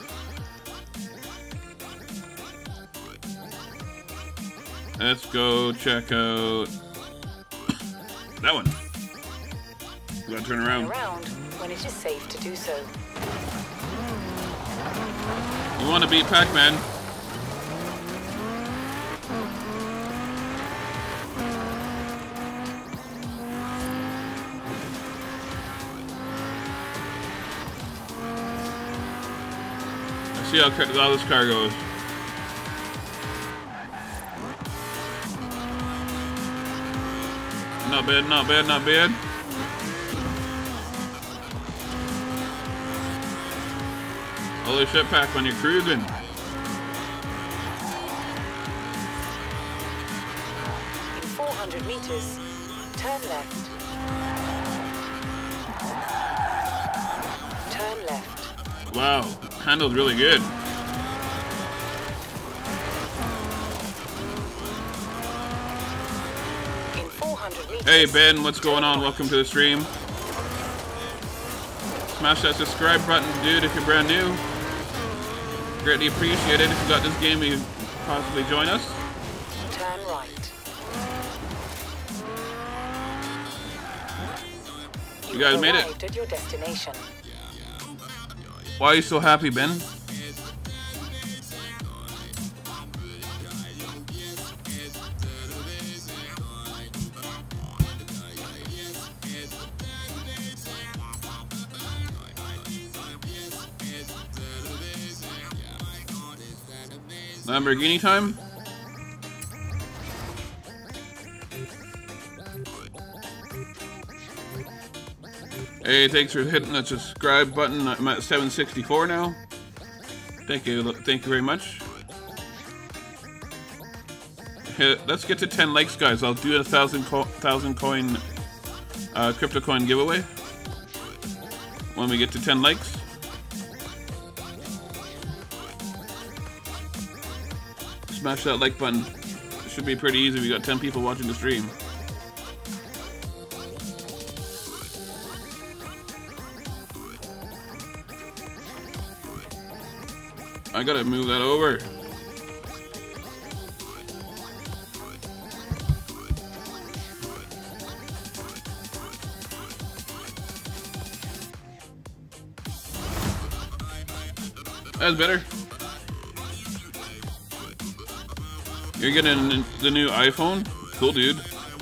Let's go check out that one. We gotta turn around. Around when it is safe to do so. You want to beat Pac-Man? Let's see how, how this car goes. Not bad, not bad, not bad. Holy shit, Pac, when you're cruising. In four hundred meters, turn left. Turn left. Wow, handles really good. In four hundred meters. Hey Ben, what's going on? Welcome to the stream. Smash that subscribe button, dude, if you're brand new. Greatly appreciated. If you got this game, you possibly join us. Turn right. You guys made it. Arrived at your destination. Why are you so happy, Ben? Lamborghini time? Hey, thanks for hitting that subscribe button. I'm at seven sixty-four now. Thank you, thank you very much. Hit, let's get to ten likes, guys. I'll do a thousand co thousand coin uh, crypto coin giveaway when we get to ten likes. Smash that like button. It should be pretty easy. We got ten people watching the stream. I gotta move that over. That's better. You're getting the new iPhone? Cool, dude.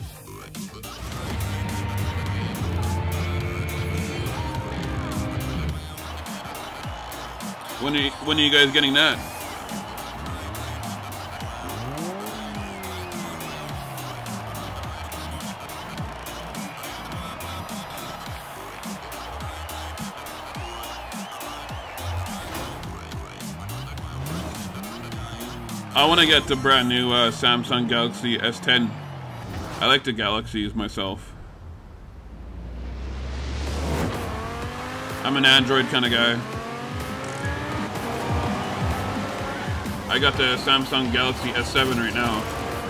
When are you, when are you guys getting that? I want to get the brand new uh, Samsung Galaxy S ten. I like the Galaxies myself. I'm an Android kind of guy. I got the Samsung Galaxy S seven right now.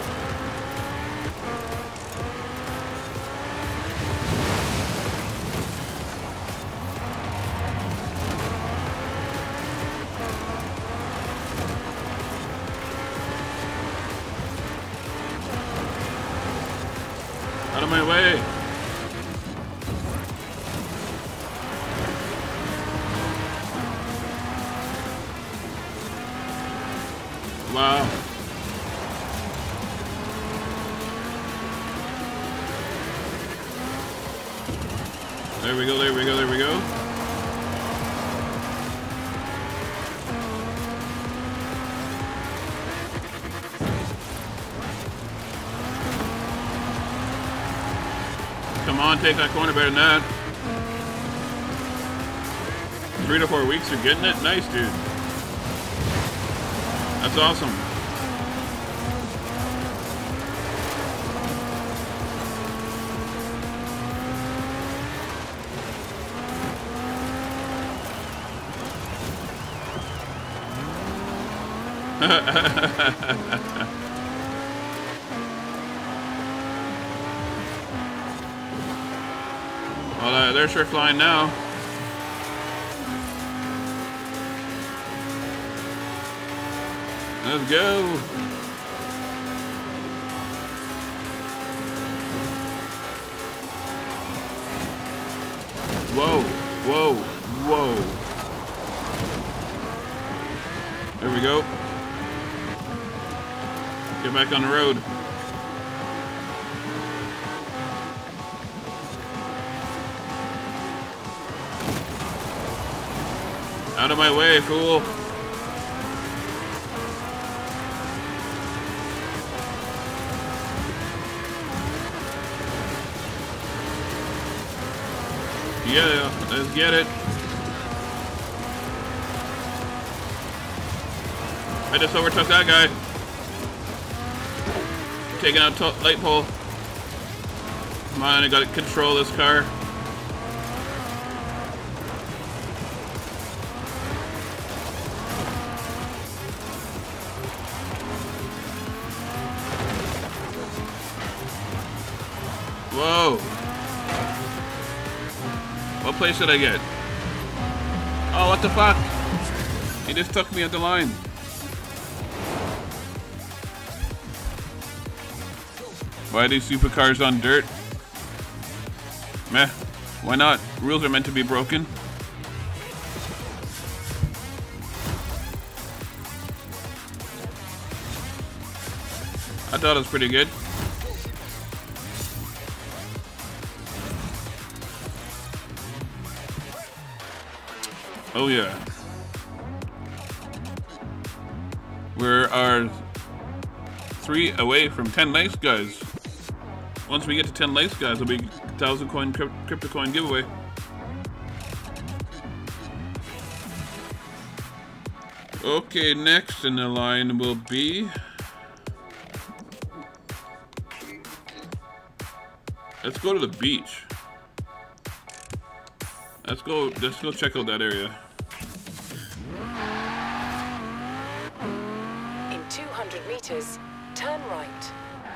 Out of my way. Wow. There we go, there we go, there we go. Come on, take that corner better than that. Three to four weeks, you're getting it? Nice, dude. That's awesome. Well, uh, they're sure flying now. Let's go. Whoa, whoa, whoa. There we go. Get back on the road. Out of my way, fool. Yeah, let's get it. I just overtook that guy. Taking out to light pole. Come on, I gotta control this car. Whoa. What place did I get? Oh, what the fuck? He just took me at the line. Why are these supercars on dirt? Meh. Why not? Rules are meant to be broken. I thought it was pretty good. Oh yeah. We are three away from ten likes, guys. Once we get to ten likes, guys, it'll be a thousand coin crypt crypto coin giveaway. Okay, next in the line will be. Let's go to the beach. Let's go. Let's go check out that area. In two hundred meters, turn right.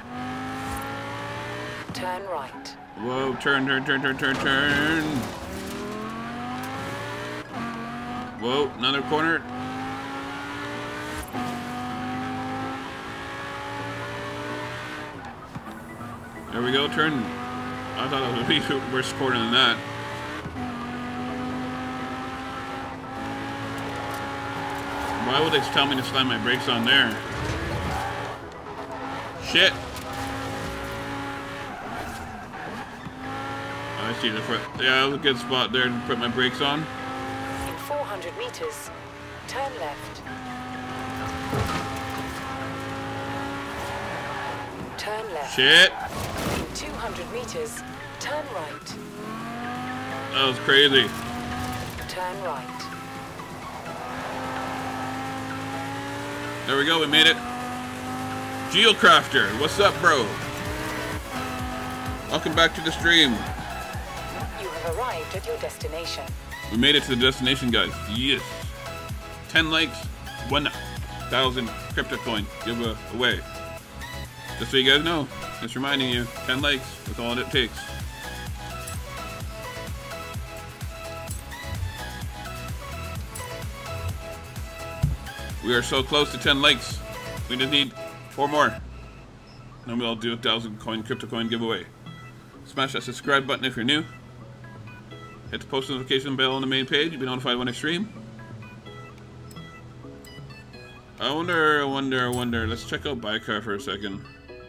Turn right. Whoa, turn, turn, turn, turn, turn, turn. Whoa, another corner. There we go, turn. I thought it would be a worse corner than that. Why would they tell me to slam my brakes on there? Shit. I see the front. Yeah, that was a good spot there to put my brakes on. In four hundred meters, turn left. Turn left. Shit. In two hundred meters, turn right. That was crazy. Turn right. There we go, we made it. Geocrafter, what's up, bro? Welcome back to the stream. You have arrived at your destination. We made it to the destination, guys. Yes. ten likes, one thousand crypto coin give away. Just so you guys know, just reminding you, ten likes, that's all it takes. We are so close to ten likes. We just need four more. Then we'll do a thousand coin crypto coin giveaway. Smash that subscribe button if you're new. Hit the post notification bell on the main page. You'll be notified when I stream. I wonder, I wonder, I wonder. Let's check out Bicar for a second.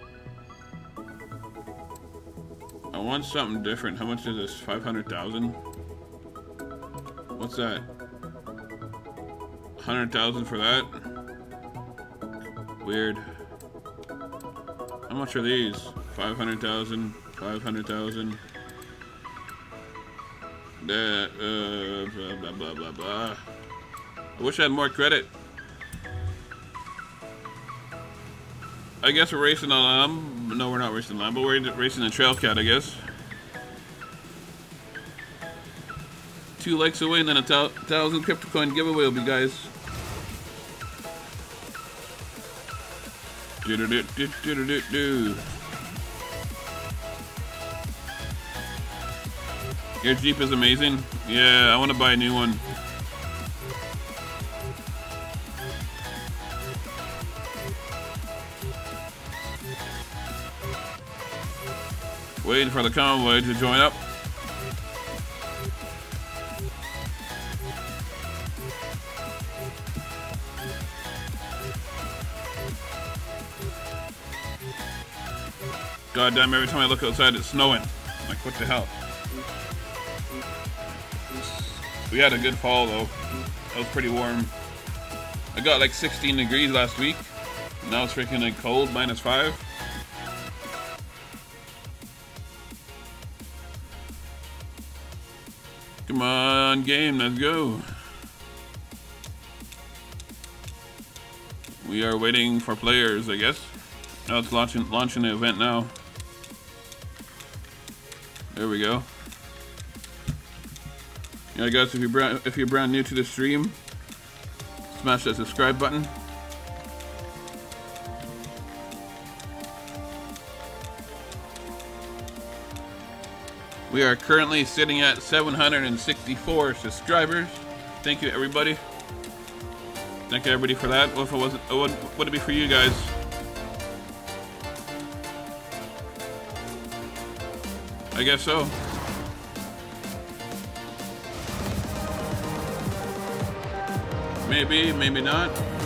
I want something different. How much is this? five hundred thousand? What's that? one hundred thousand for that? Weird. How much are these? five hundred thousand, five hundred thousand. That, uh, blah, blah, blah, blah, blah. I wish I had more credit. I guess we're racing on Lamb. No, we're not racing Lamb, but we're racing a Trailcat, I guess. Two likes away and then a thousand crypto coin giveaway will be, guys. Do do do do do do do. Your Jeep is amazing. Yeah, I want to buy a new one. Waiting for the convoy to join up. God damn, every time I look outside it's snowing. I'm like, what the hell? We had a good fall though. That was pretty warm. I got like sixteen degrees last week. Now it's freaking like cold, minus five. Come on, game, let's go. We are waiting for players, I guess. Oh, it's launching launching the event now. There we go. Yeah, guys, if you're brand, if you're brand new to the stream, smash that subscribe button. We are currently sitting at seven hundred sixty-four subscribers. Thank you, everybody. Thank you, everybody, for that. Well, if it wasn't, what would it be for you guys? I guess so. Maybe, maybe not.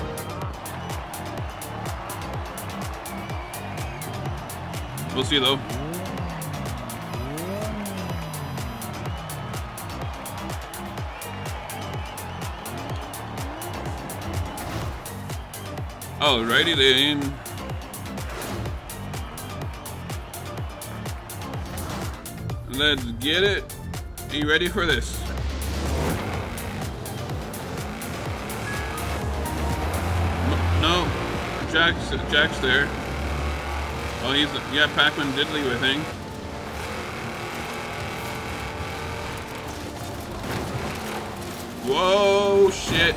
We'll see, though. Alrighty then. Let's get it. Are you ready for this? No, Jack's Jack's there. Oh, he's yeah. Pac-Man did leave, I think. Whoa, shit.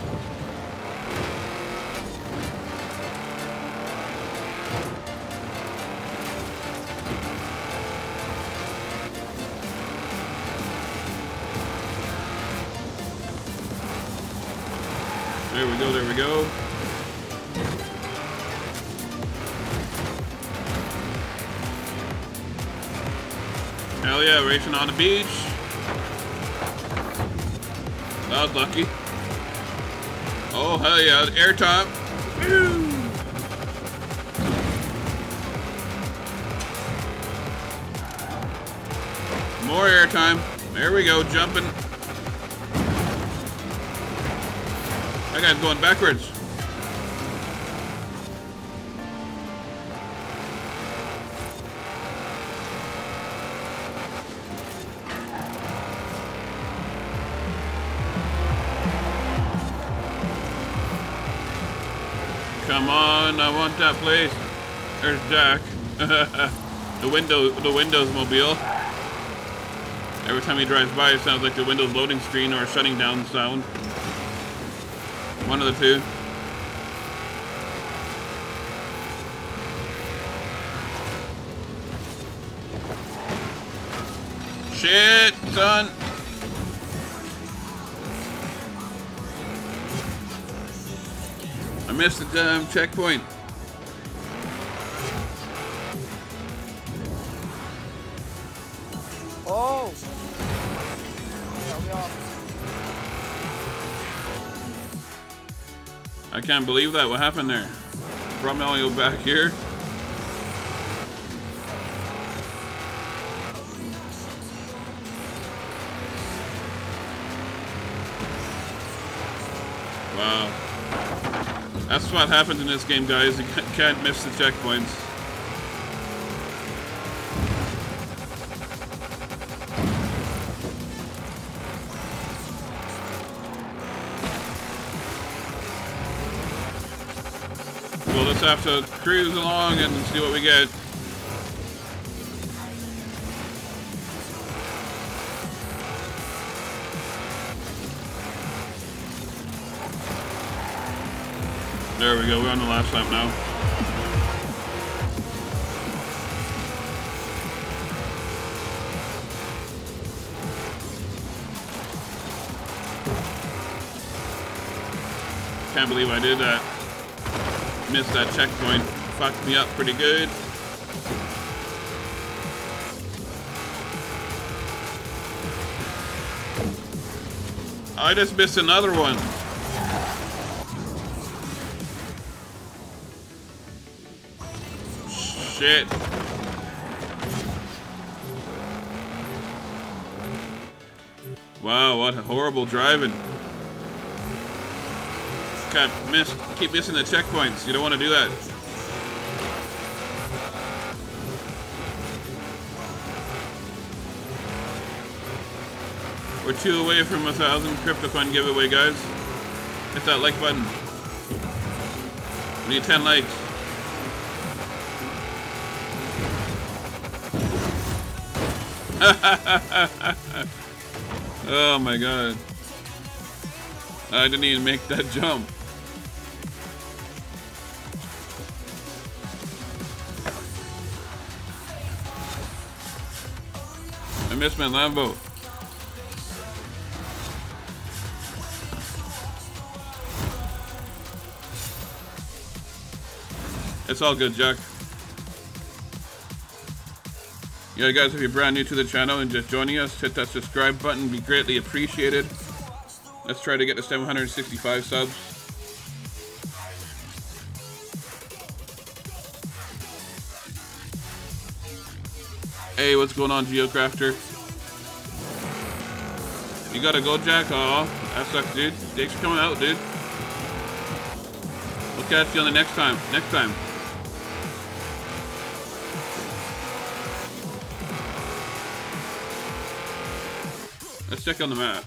There we go, there we go. Hell yeah, racing on the beach. That was lucky. Oh, hell yeah, air top. Woo! More air time. There we go, jumping. That guy's going backwards. Come on, I want that place. There's Jack. the window, the Windows mobile. Every time he drives by, it sounds like the Windows loading screen or shutting down sound. One of the two. Shit, son. I missed the damn checkpoint. Oh. I can't believe that. What happened there? Brought Mario back here. Wow. That's what happens in this game, guys. You can't miss the checkpoints. We'll just have to cruise along and see what we get. There we go, we're on the last lap now. Can't believe I did that. Missed that checkpoint. Fucked me up pretty good. I just missed another one. Shit. Wow, what horrible driving. God, miss, keep missing the checkpoints. You don't want to do that. We're two away from a thousand CryptoCoin giveaway, guys. Hit that like button. We need ten likes. Oh my god. I didn't even make that jump. I missed my Lambo. It's all good, Jack. Yeah, guys, if you're brand new to the channel and just joining us, hit that subscribe button. Be greatly appreciated. Let's try to get to seven hundred sixty-five subs. Hey, what's going on, Geocrafter? You gotta go, Jack? Aw, that sucks, dude. Thanks for coming out, dude. We'll catch you on the next time. Next time. Let's check on the map.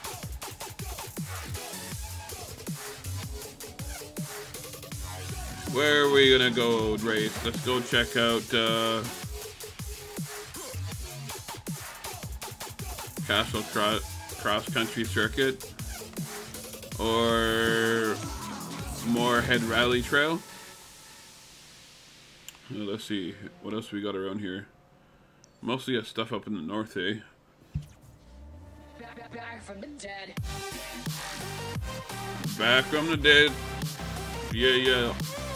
Where are we gonna go race? Let's go check out uh, Castle Cro Cross Country Circuit or Moorhead Rally Trail. Uh, let's see what else we got around here. Mostly got stuff up in the north, eh? Back from the dead. Back from the dead. Yeah, yeah.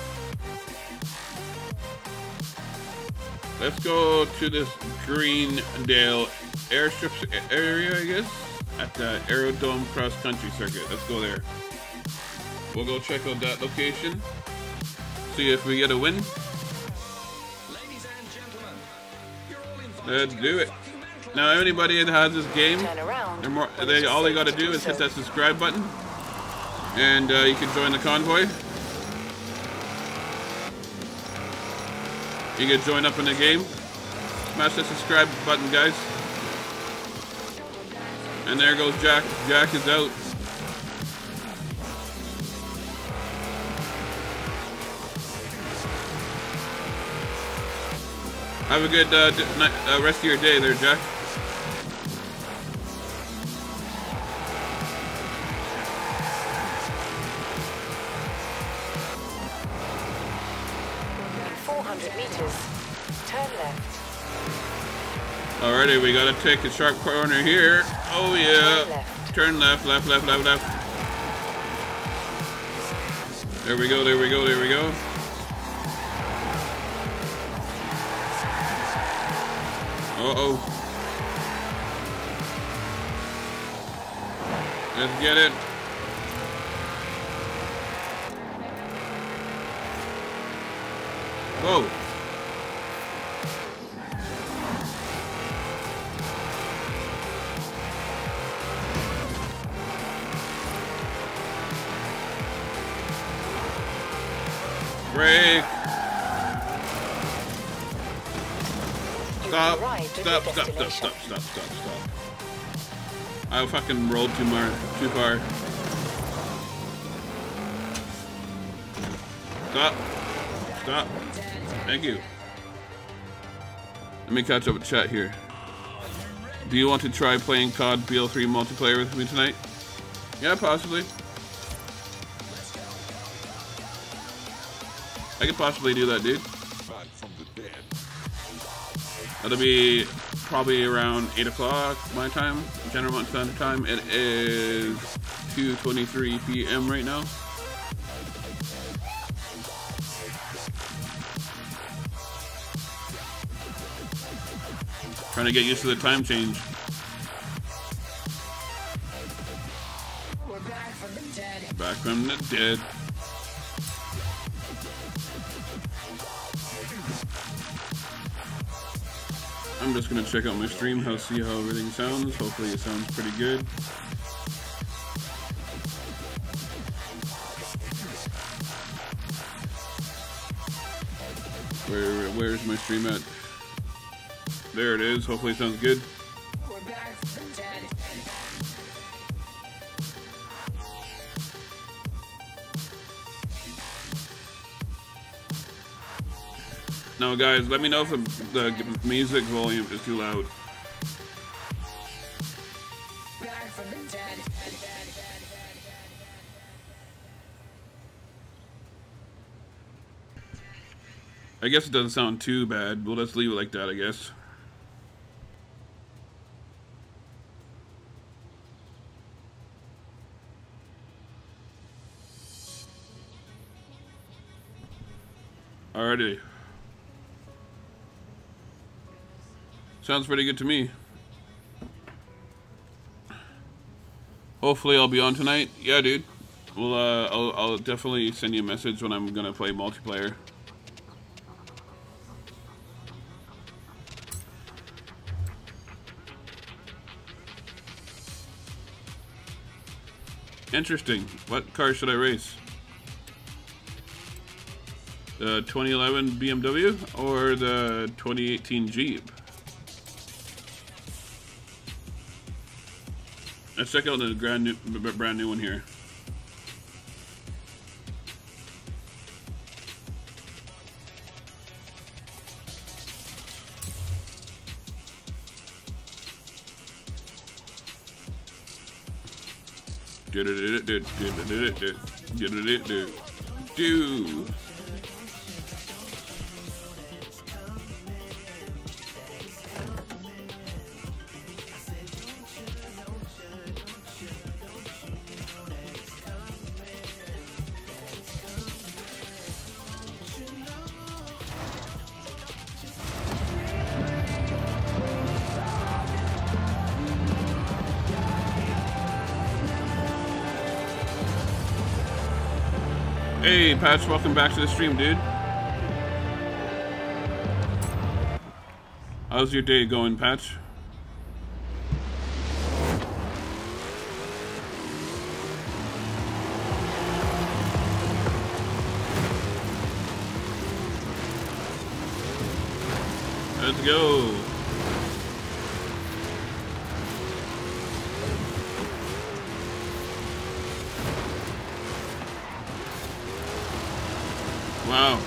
Let's go to this Greendale Airstrips area, I guess, at the Aerodome Cross Country Circuit. Let's go there. We'll go check out that location. See if we get a win. Let's do it. Now, anybody that has this game, they're more, they, all they got to do is hit that subscribe button, and uh, you can join the convoy. You can join up in the game. Smash that subscribe button, guys. And there goes Jack. Jack is out. Have a good uh, uh, rest of your day there, Jack. four hundred meters. Turn left. Alrighty, we gotta take a sharp corner here. Oh yeah. Turn left, left, left, left, left. There we go, there we go, there we go. Uh-oh. Let's get it. Whoa. Brake. Stop, stop, stop, stop, stop, stop, stop, stop. I fucking rolled too far, too far. Stop, stop. Thank you. Let me catch up with chat here. Do you want to try playing C O D B L three multiplayer with me tonight? Yeah, possibly. I could possibly do that, dude. That'll be probably around eight o'clock my time, General Mountain Standard Time. It is two twenty-three p m right now. Trying to get used to the time change. We're back from the dead. Back from the dead. I'm just gonna check out my stream, how see how everything sounds. Hopefully it sounds pretty good. Where where's my stream at? There it is. Hopefully it sounds good. We're back from the dead. No, guys, let me know if the, the music volume is too loud. I guess it doesn't sound too bad. Well, let's leave it like that, I guess. Alrighty. Sounds pretty good to me. Hopefully I'll be on tonight. Yeah, dude. Well, uh, I'll, I'll definitely send you a message when I'm gonna play multiplayer. Interesting. What car should I race? The twenty eleven B M W or the twenty eighteen Jeep? Let's check out the brand new, brand new one here. Do do do do do do do do do do. Hey, Patch, welcome back to the stream, dude. How's your day going, Patch? Let's go. Wow.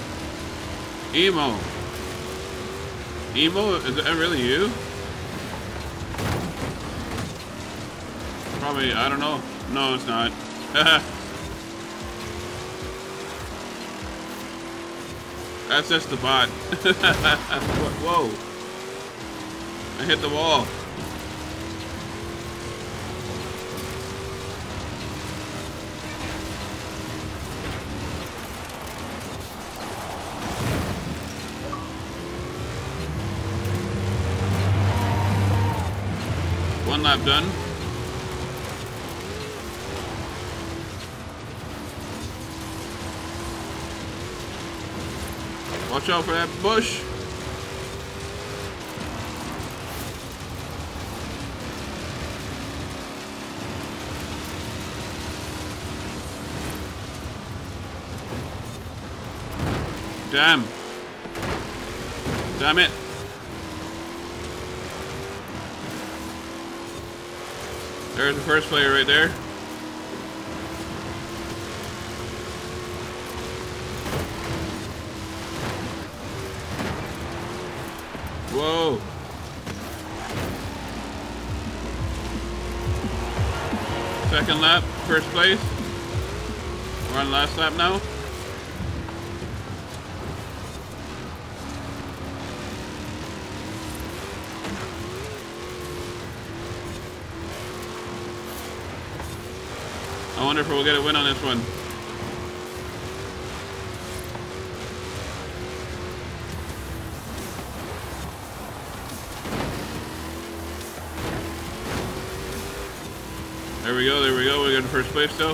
Emo. Emo? Is that really you? Probably, I don't know. No, it's not. That's just the bot. Whoa. I hit the wall. One lap done. Watch out for that bush. Damn. Damn it. There's the first player right there. Whoa. Second lap, first place. We're on last lap now. I wonder if we'll get a win on this one. There we go, there we go. We got in first place still.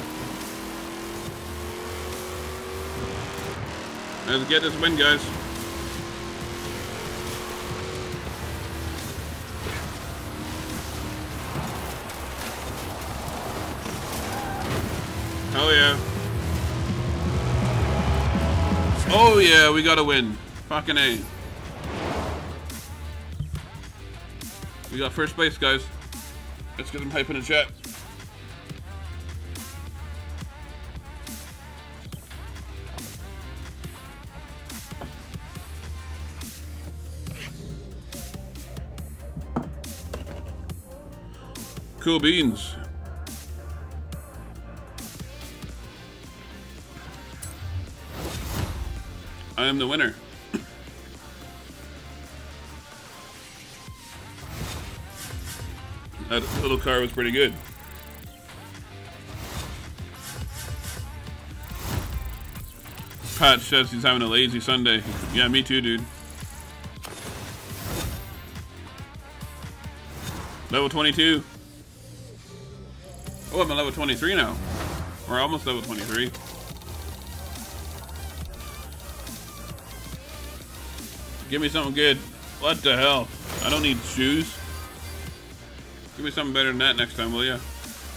Let's get this win, guys. Hell yeah. Oh yeah, we gotta win. Fucking A. We got first place, guys. Let's get some hype in the chat. Cool beans. I am the winner. That little car was pretty good. Pat says he's having a lazy Sunday. Yeah, me too, dude. Level twenty-two. Oh, I'm at level twenty-three now. Or almost level twenty-three. Give me something good. What the hell? I don't need shoes. Give me something better than that next time, will ya?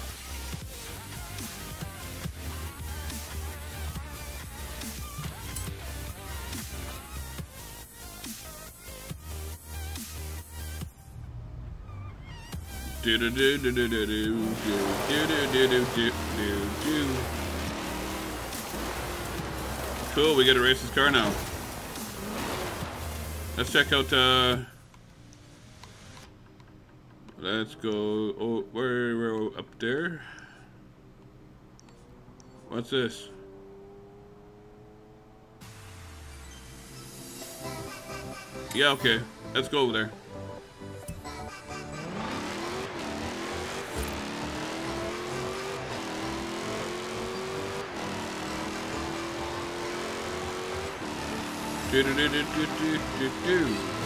Do do do do do do do do do do do do do. Cool, we get to race this car now. Let's check out, uh... let's go... Oh, we're, we're up there. What's this? Yeah, okay. Let's go over there. Do do do do do do do do.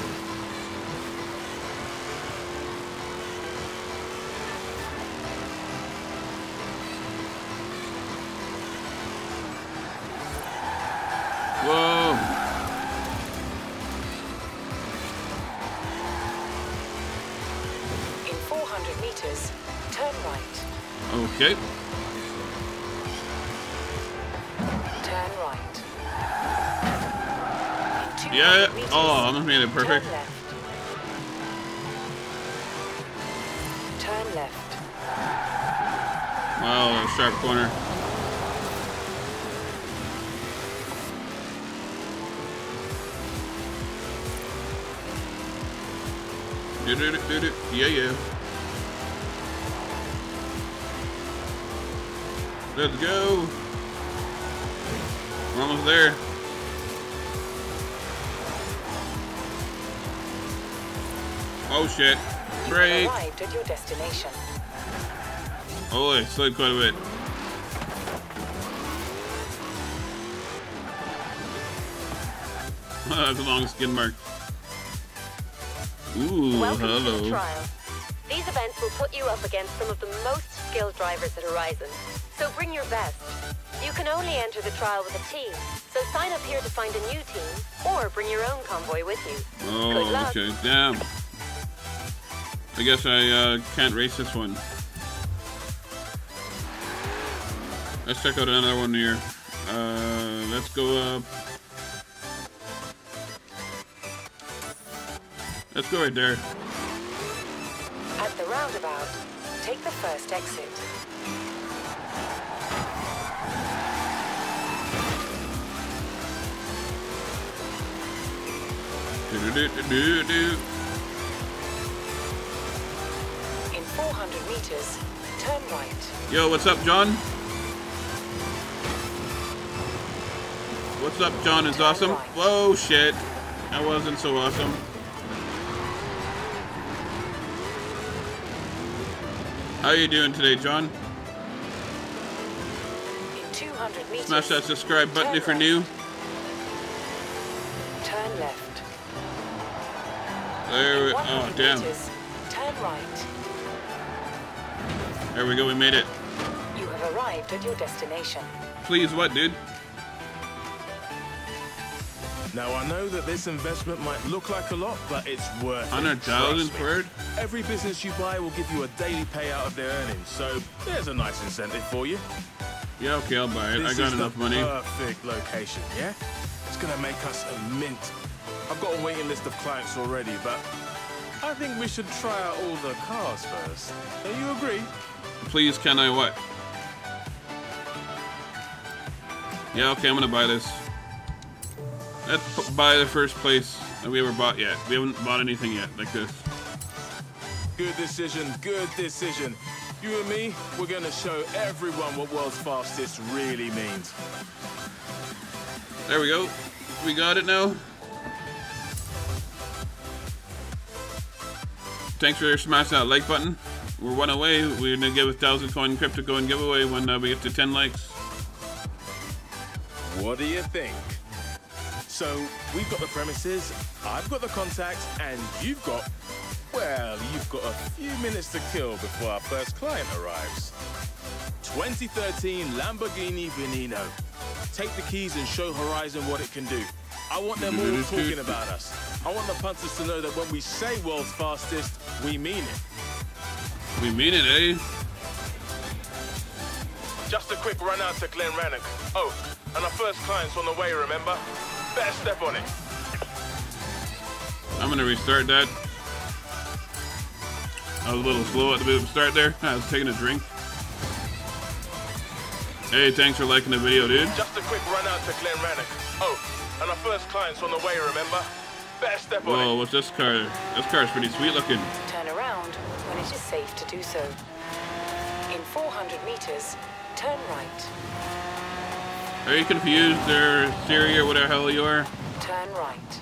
Whoa! In four hundred meters, turn right. Okay. Turn right. Yeah. Oh, I almost made it perfect. Turn left. Turn left. Wow, sharp corner. Do do do do. Yeah, yeah. Let's go. We're almost there. Oh shit. Brake. You have arrived at your destination. Oh, I slid quite a bit. That's a long skin mark. Ooh, Welcome to the hello. trial. These events will put you up against some of the most skilled drivers at Horizon, so bring your best. You can only enter the trial with a team, so sign up here to find a new team, or bring your own convoy with you. Good Oh, luck. okay. Damn. I guess I uh, can't race this one. Let's check out another one here. Uh, let's go up. Let's go right there. At the roundabout, take the first exit. Do do do do do do. In four hundred meters, turn right. Yo, what's up, John? What's up, John? Is awesome. Whoa, shit. That wasn't so awesome. How you doing today, John? In two hundred meters, Smash that subscribe button turn if you're left. new. Turn left. There we, In oh, one hundred damn. meters, turn right. There we go, we made it. You have arrived at your destination. Please, what, dude? Now, I know that this investment might look like a lot, but it's worth it. one hundred thousand Trust me. for it? Every business you buy will give you a daily payout of their earnings, so there's a nice incentive for you. Yeah, okay, I'll buy it. This I got is enough the money. perfect location, yeah? It's gonna make us a mint. I've got a waiting list of clients already, but I think we should try out all the cars first. Do you agree? Please, can I what? Yeah, okay, I'm gonna buy this. Let's p- buy the first place that we ever bought yet. We haven't bought anything yet like this. Good decision, good decision. You and me, we're gonna show everyone what world's fastest really means. There we go. We got it now. Thanks for smashing that like button. We're one away. We're gonna give a thousand coin crypto coin giveaway when uh, we get to ten likes. What do you think? So, we've got the premises, I've got the contacts, and you've got, well, you've got a few minutes to kill before our first client arrives. twenty thirteen Lamborghini Veneno. Take the keys and show Horizon what it can do. I want them all talking about us. I want the punters to know that when we say world's fastest, we mean it. We mean it, eh? Just a quick run out to Glen Rannoch. Oh, and our first client's on the way, remember? Better step on it. I'm gonna restart that. I was a little slow at the start there. I was taking a drink. Hey, thanks for liking the video, dude. Just a quick run out to Glen Rannoch. Oh, and our first client's on the way, remember? Better step on it. Whoa, what's this car? This car's pretty sweet looking. Turn around when it is safe to do so. In four hundred meters, turn right. Are you confused or Siri or whatever the hell you are? Turn right.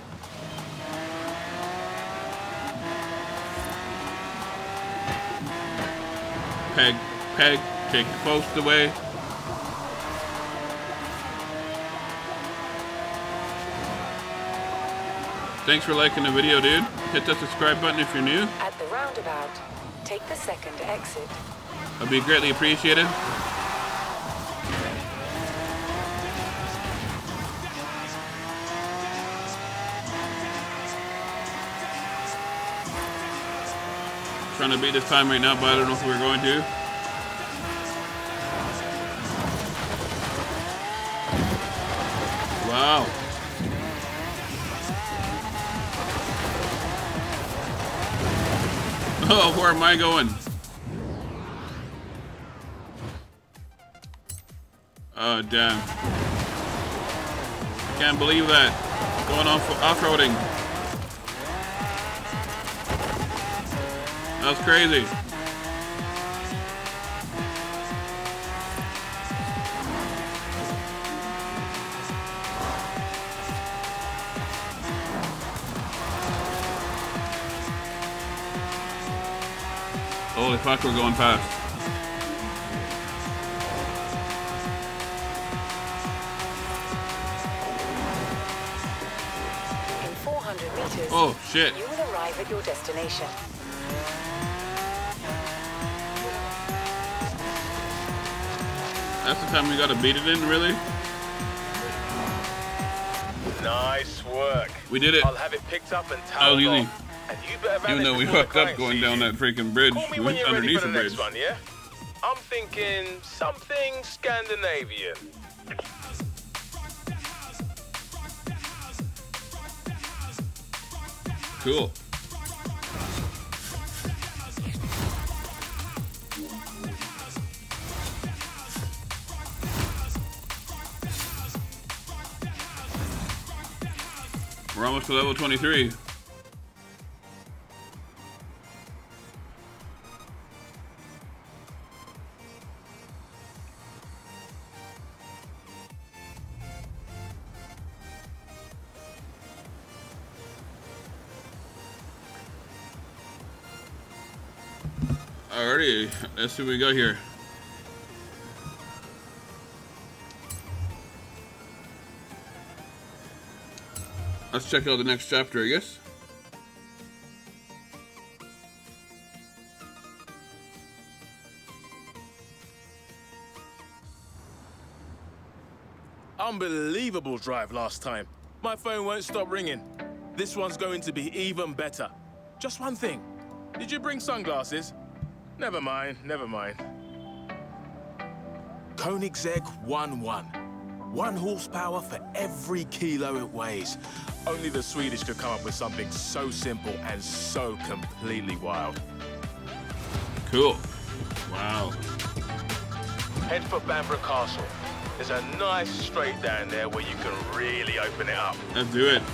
Peg, peg, take the post away. Thanks for liking the video, dude. Hit that subscribe button if you're new. At the roundabout, take the second exit. That'd be greatly appreciated. Trying to beat this time right now, but I don't know if we're going to. Wow. Oh, where am I going? Oh, damn. Can't believe that. Going off off-roading. That was crazy. Holy fuck, we're going fast. In four hundred meters, oh, shit. You will arrive at your destination. That's the time we gotta beat it in, really? Nice work. We did it. I'll have it picked up and Oh, toweled easy. off. And you better Even though we fucked up going down that freaking bridge, Call me when you're ready underneath for the the bridge. next one, yeah? I'm thinking something Scandinavian. Cool. We're almost to level twenty-three. Alrighty, let's see what we got here. Let's check out the next chapter, I guess. Unbelievable drive last time. My phone won't stop ringing. This one's going to be even better. Just one thing. Did you bring sunglasses? Never mind, never mind. Koenigsegg one one. One horsepower for every kilo it weighs. Only the Swedish could come up with something so simple and so completely wild. Cool. Wow. Head for Bamborough Castle. There's a nice straight down there where you can really open it up. Let's do it.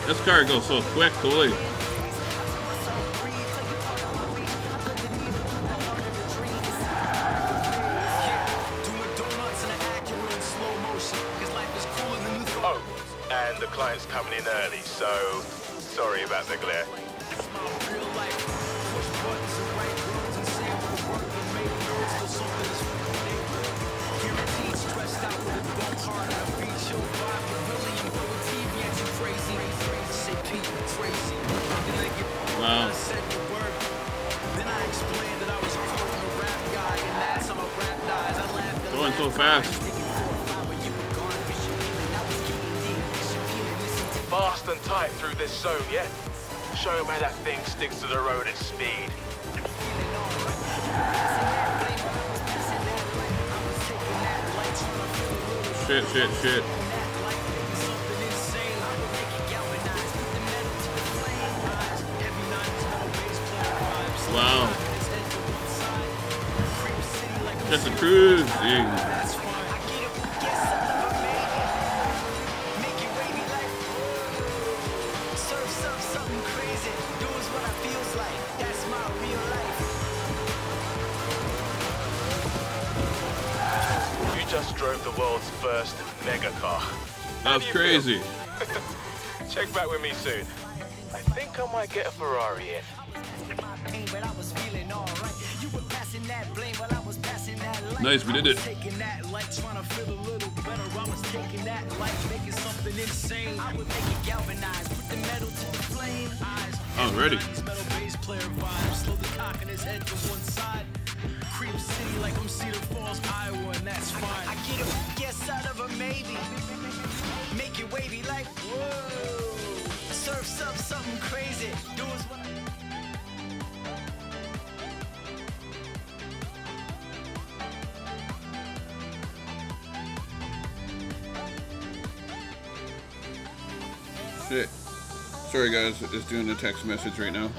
This car goes so quick, holy. Oh, and the client's coming in early, so sorry about the glare. Wow. Going so fast. Fast and tight through this zone, yeah? Show him how that thing sticks to the road at speed. Shit, shit, shit. Wow. Just a cruising. You just drove the world's first mega car. That was crazy. Check back with me soon. I think I might get a Ferrari in. Nice, we did it. Already. I get a guess out of a maybe. Make it wavy like whoa. Surfs up something crazy. Do is what I Shit. Sorry guys, just doing a text message right now.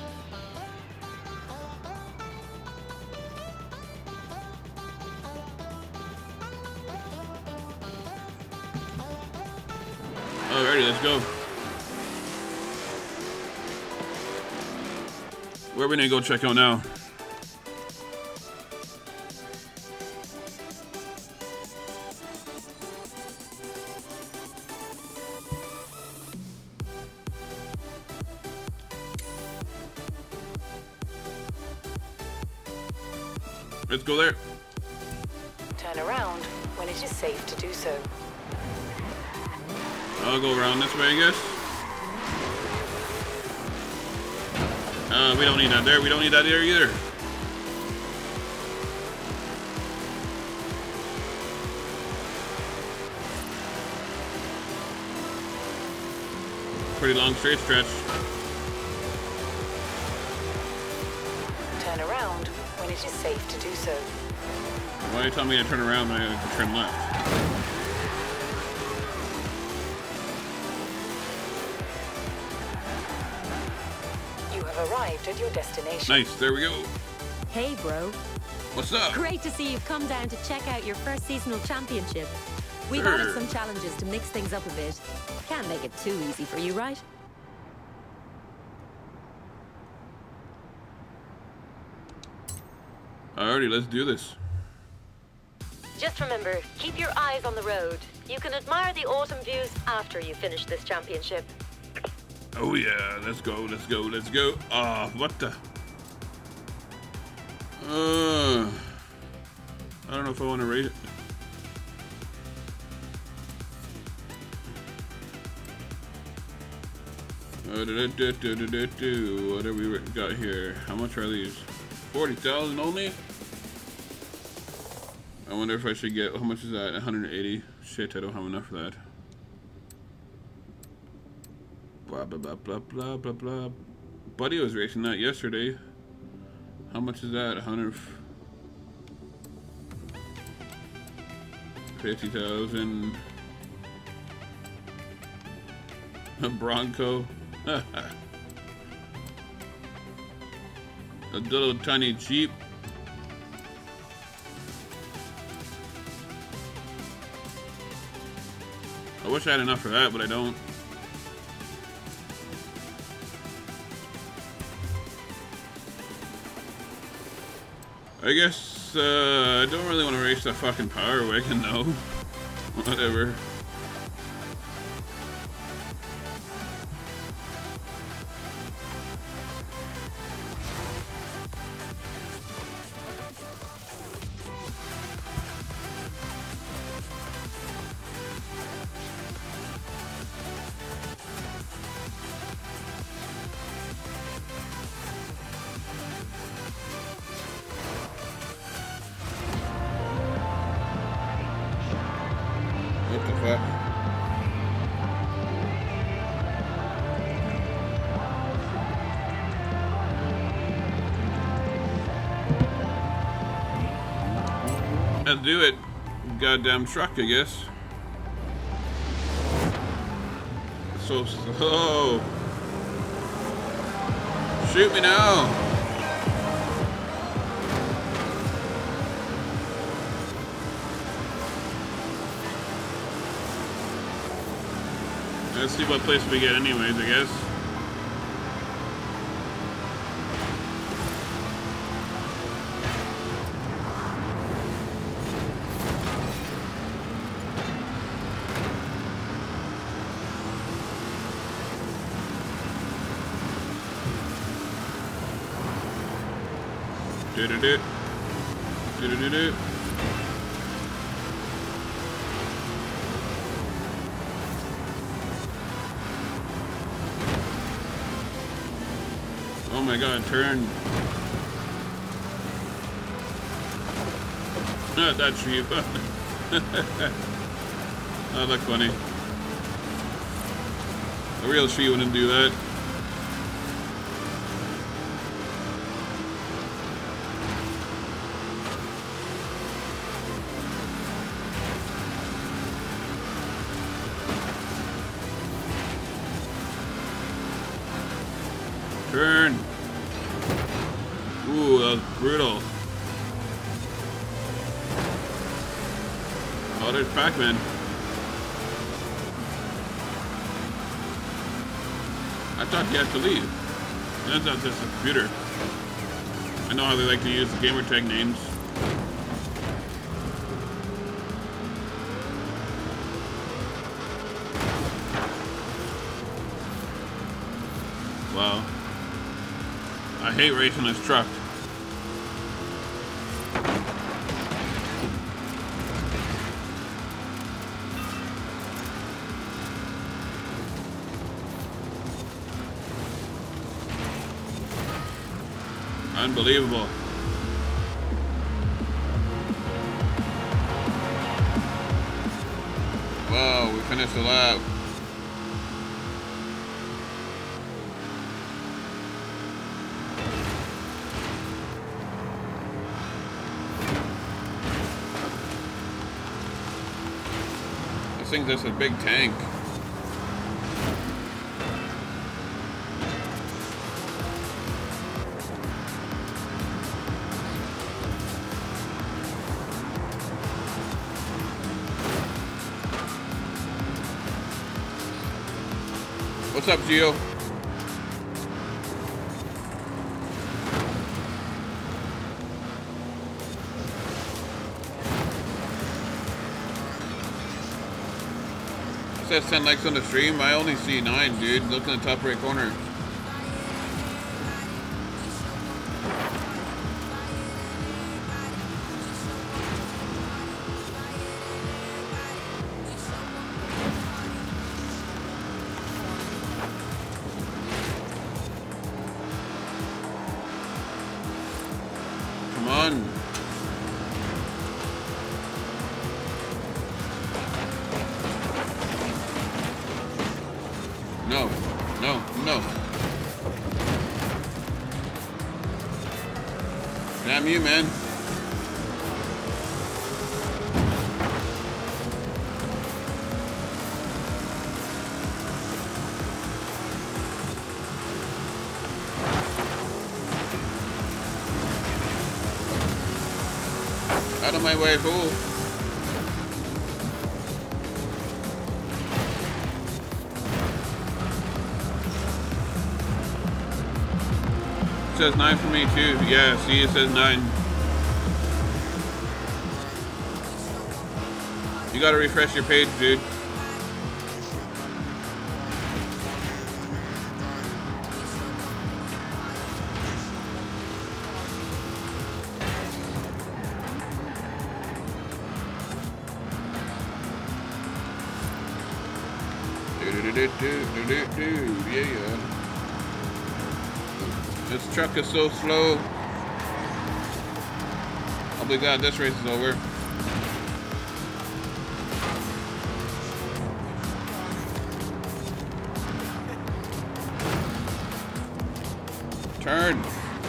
Alrighty, let's go. Where are we gonna go check out now? Let's go there. Turn around when it is safe to do so. I'll go around this way, I guess. Uh, we don't need that there. We don't need that there either. Pretty long straight stretch. Turn around when it is safe to do so. Why are you telling me to turn around when I can turn left? Arrived at your destination. Nice, there we go. Hey, bro. What's up? Great to see you've come down to check out your first seasonal championship. We've Sure. added some challenges to mix things up a bit. Can't make it too easy for you, right? Alrighty, let's do this. Just remember, keep your eyes on the road. You can admire the autumn views after you finish this championship. Oh yeah, let's go, let's go, let's go. Ah, oh, what the? Uh, I don't know if I want to rate it. Uh, do, do, do, do, do, do. What have we got here? How much are these? forty thousand only? I wonder if I should get, how much is that? one hundred eighty. Shit, I don't have enough for that. Blah, blah, blah, blah, blah, blah, blah. Buddy was racing that yesterday. How much is that? one hundred fifty thousand. A Bronco. A little tiny Jeep. I wish I had enough for that, but I don't. I guess uh, I don't really want to race that fucking Power Wagon, though. Whatever. What the fuck? Let's do it. Goddamn truck, I guess. So slow. Shoot me now. Let's see what place we get anyways, I guess. Do do do. Do do do do. Oh my god, turn. Not that cheap. That looked funny. A real tree wouldn't do that. Turn. Ooh, that was brutal. Oh, there's Pac-Man. I thought he had to leave. That's not just a computer. I know how they like to use the gamer tag names. Wow. I hate racing this truck. Unbelievable. Wow, we finished the lap. I think that's a big tank. What's up, Gio? It says ten likes on the stream. I only see nine, dude. Look in the top right corner. Come on. No, no, no. Damn you, man. Out of my way, fool. It says nine for me too. Yeah, see, it says nine. You gotta refresh your page, dude. Yeah. This truck is so slow. I'll be glad this race is over. Turn.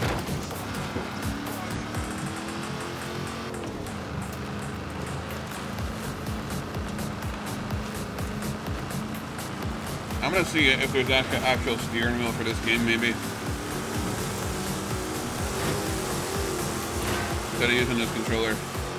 I'm gonna see if there's actual actual steering wheel for this game, maybe. Instead of using this controller.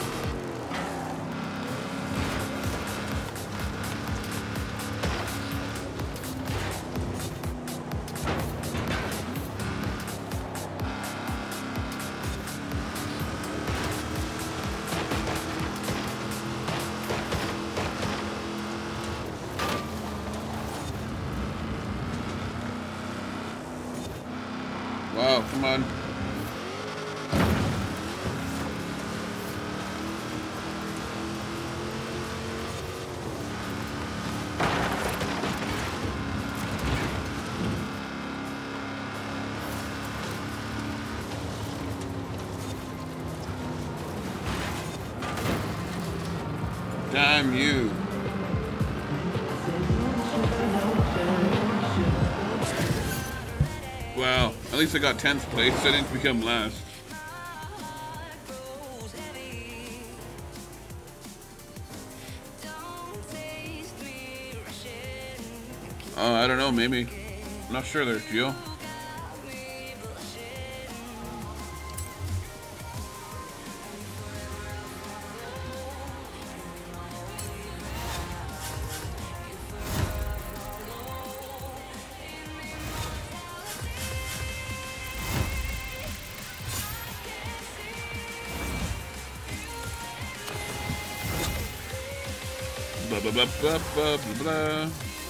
Wow, come on. Damn you. Well, at least I got tenth place. I didn't become last. Oh, I don't know, maybe. I'm not sure there, Gio. Blah, blah, blah, blah, blah, blah, blah.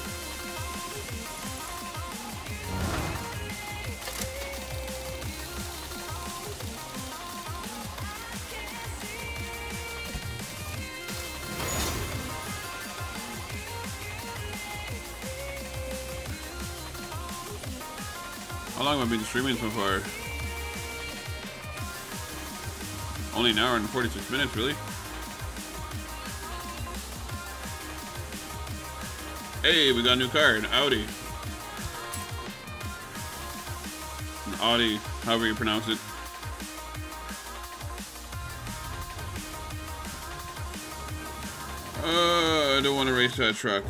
How long have I been streaming so far? Only an hour and forty-six minutes, really? Hey, we got a new car, an Audi. An Audi, however you pronounce it. Uh, I don't want to race that truck.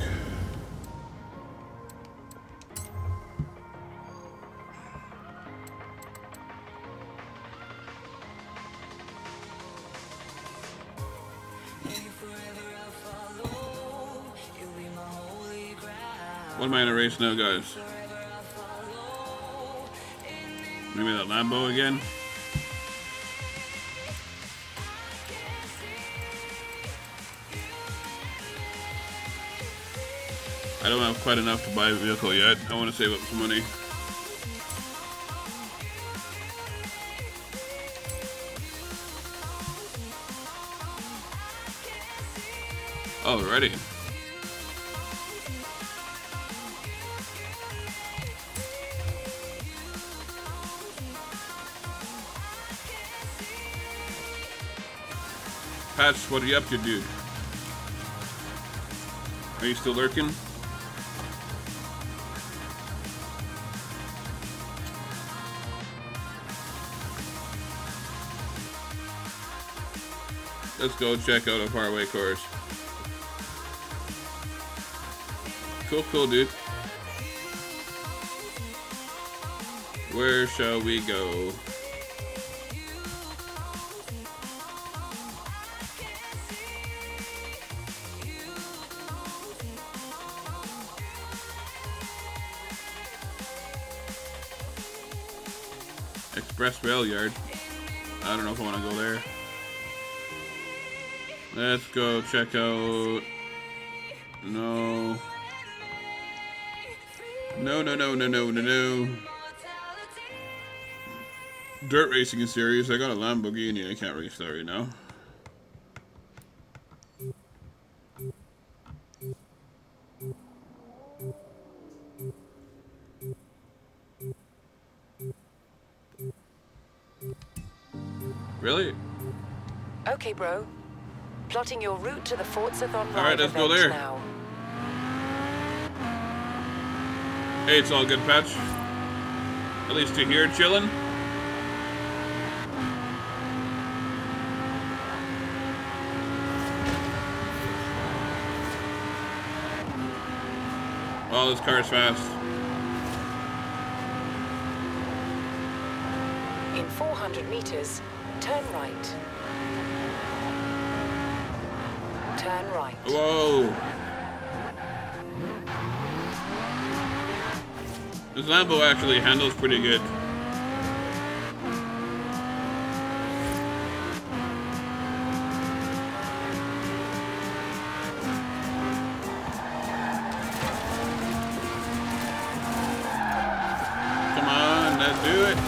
What am I in a race now, guys? Maybe that Lambo again? I don't have quite enough to buy a vehicle yet. I want to save up some money. Alrighty. Patch, what are you up to, dude? Are you still lurking? Let's go check out a faraway course. Cool, cool, dude. Where shall we go? Express Rail Yard. I don't know if I want to go there. Let's go check out. No. No, no, no, no, no, no, no. Dirt racing is serious. I got a Lamborghini. I can't race that right now. Really? Okay, bro. Plotting your route to the Forzathon All right, let's go there. now. Hey, it's all good, Patch. At least you're here chilling. Oh, this car's fast. In four hundred meters, turn right. Turn right. Whoa. This Lambo actually handles pretty good. Come on, let's do it.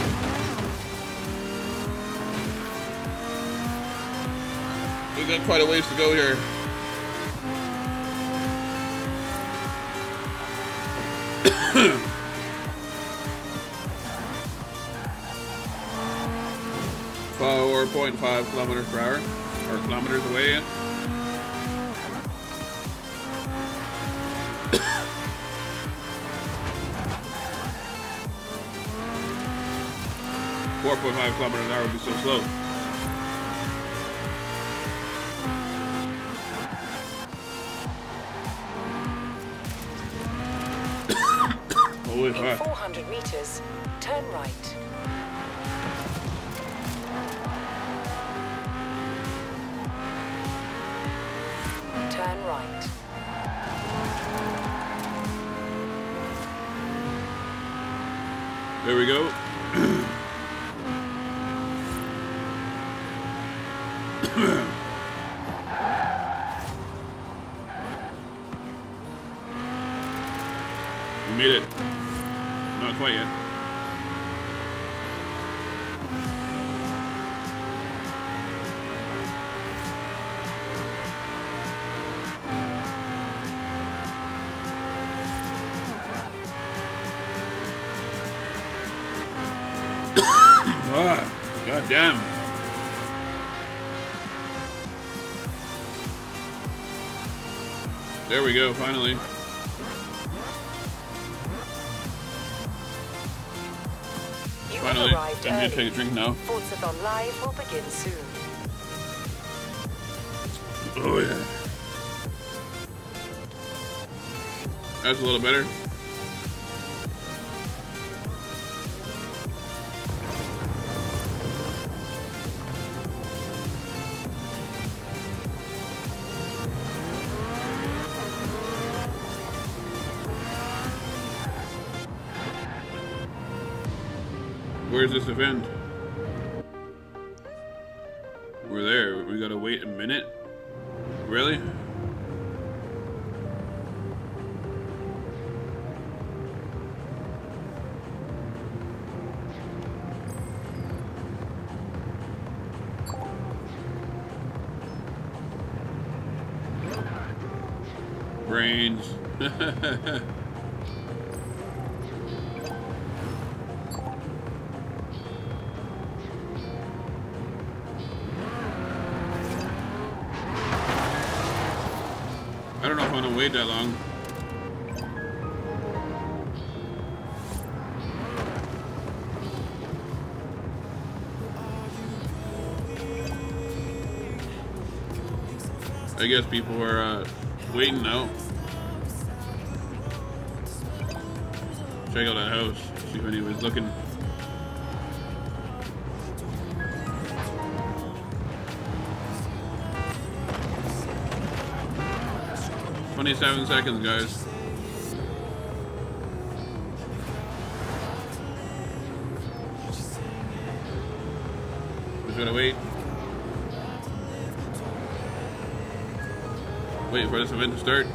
We got quite a ways to go here. four point five kilometers per hour, or kilometers away. four point five kilometers an hour would be so slow. Holy fuck. In four hundred meters, turn right. Turn right. There we go. We made it. Not quite yet. Ah, God damn. There we go, finally. You Finally, have arrived I'm early. gonna take a drink now. Forzathon Live will begin soon. Oh yeah. That's a little better. Where's this event? We're there. We gotta wait a minute? Really? Brains. I don't know if I'm gonna wait that long. I guess people are uh, waiting now. Check out that house, see if anyone's looking. twenty-seven seconds, guys. Just gotta wait. Wait for this event to start.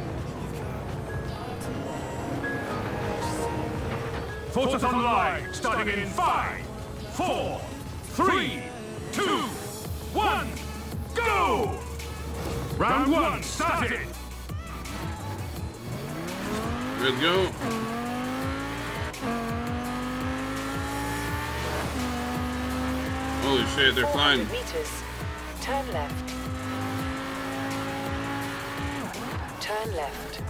Forces online, starting in five, four, three, two, one, go! Round one started! Let's go. Holy shit, they're flying. four hundred meters. Turn left. Turn left.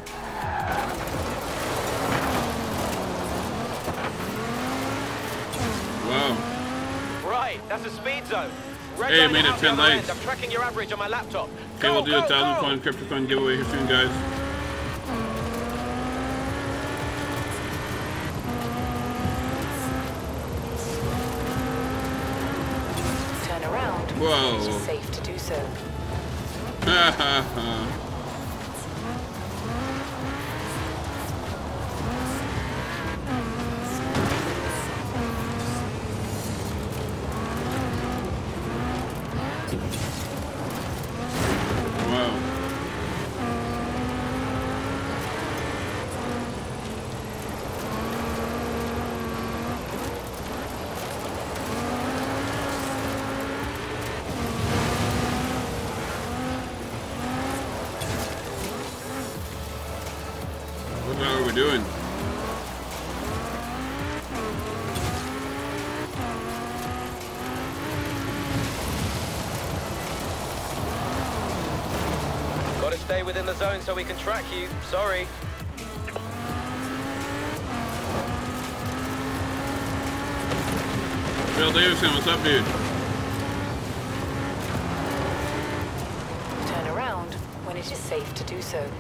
Wow. Right, that's a speed zone. Red Hey, I line made it out ten the other likes. end. I'm tracking your average on my laptop. Okay, Go, we'll do go, a thousand go. coin CryptoCoin giveaway here soon, guys. Turn around. Whoa. It is safe to do so. Ha ha ha. Wow. What the hell are we doing? Gotta stay within the zone so we can track you. Sorry. Bill Davison, what's up, dude? Turn around when it is safe to do so.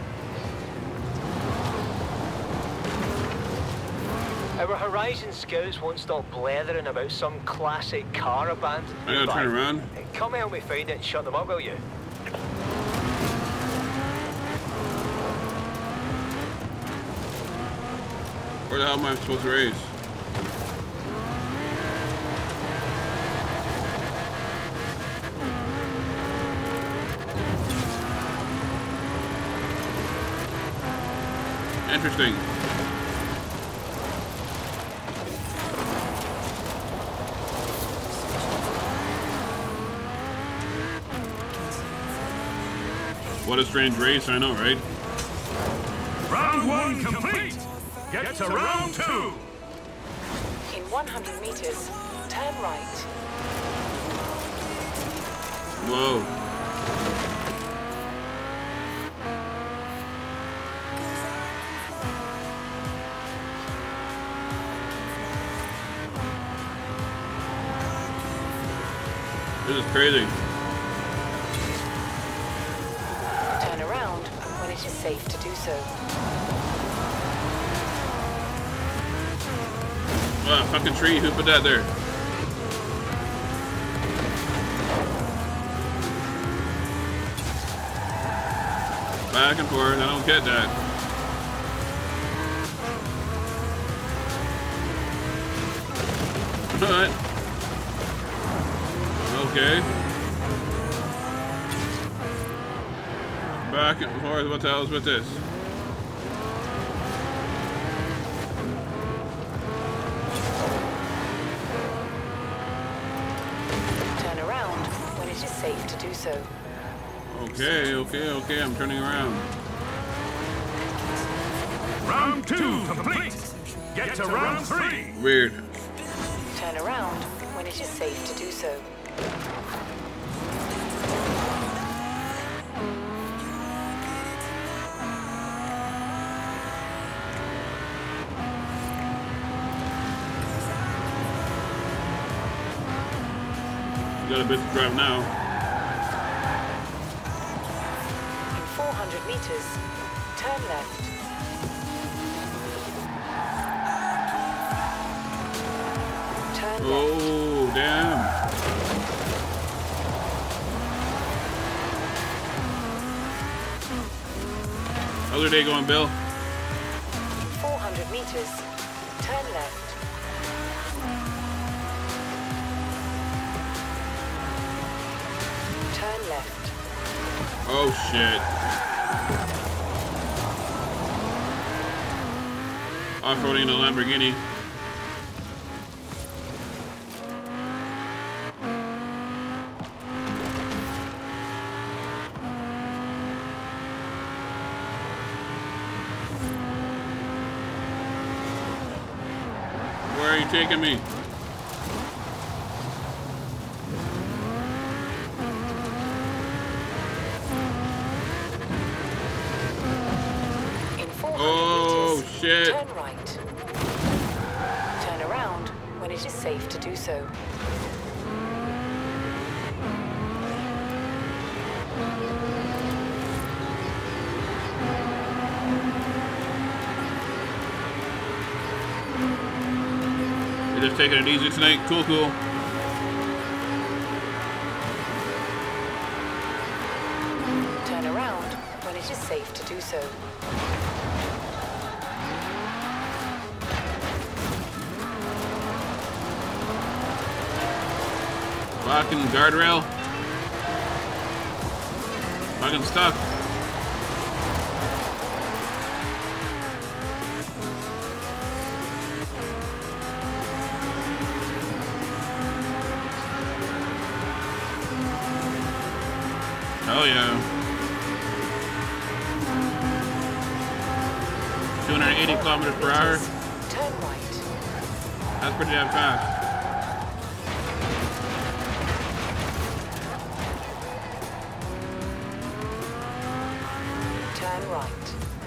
Our Horizon scouts won't stop blethering about some classic car abandoned. I gotta turn around. Come help me find it and shut them up, will you? Where the hell am I supposed to race? Interesting. What a strange race, I know, right? Round one complete! Get to round two! In one hundred meters, turn right. Whoa. This is crazy. Turn around when it is safe to do so. Ah, fucking tree, who put that there? Back and forth, I don't get that. Alright. Okay. Back and forth, what the hell is with this? Turn around when it is safe to do so. Okay, okay, okay, I'm turning around. Round two complete! Get to round three! Weird. Turn around when it is safe to do so. You got a bit to drive now. In four hundred meters, turn left. Turn left. Oh, damn. How's your day going, Bill? four hundred meters, turn left. Turn left. Oh, shit. Off-roading in a Lamborghini. Where are you taking me? Oh, shit. Turn right. Turn around when it is safe to do so. You're just taking it easy tonight. Cool, cool. Turn around when it is safe to do so. Fucking guardrail. Fucking stuck. Oh yeah. two hundred eighty kilometers per hour. Turn right. That's pretty damn fast. Turn right.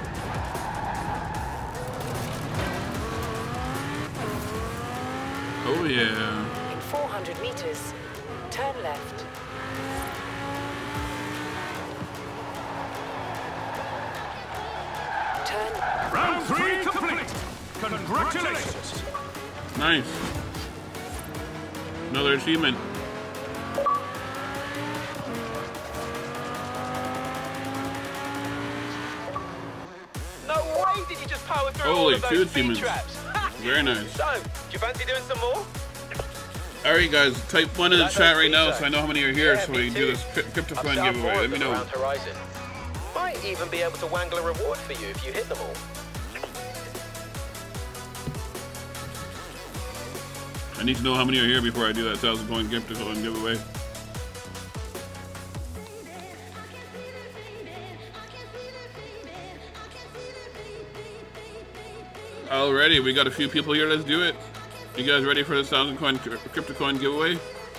Oh yeah. In four hundred meters, turn left. Turn. Round three complete. Congratulations. Nice. Another achievement. No way did you just power through all Holy, of those two speed achievements. traps. Very nice. So, do you fancy doing some more? Alright guys, type one in the That chat knows right now me, so I know how many are here Yeah, so me we can do too. this crypt- I've CryptoCoin set up giveaway. more Let of me them know. around Horizon. Might even be able to wangle a reward for you if you hit them all. I need to know how many are here before I do that thousand coin CryptoCoin giveaway. Alrighty, we got a few people here. Let's do it. You guys ready for this thousand coin CryptoCoin giveaway?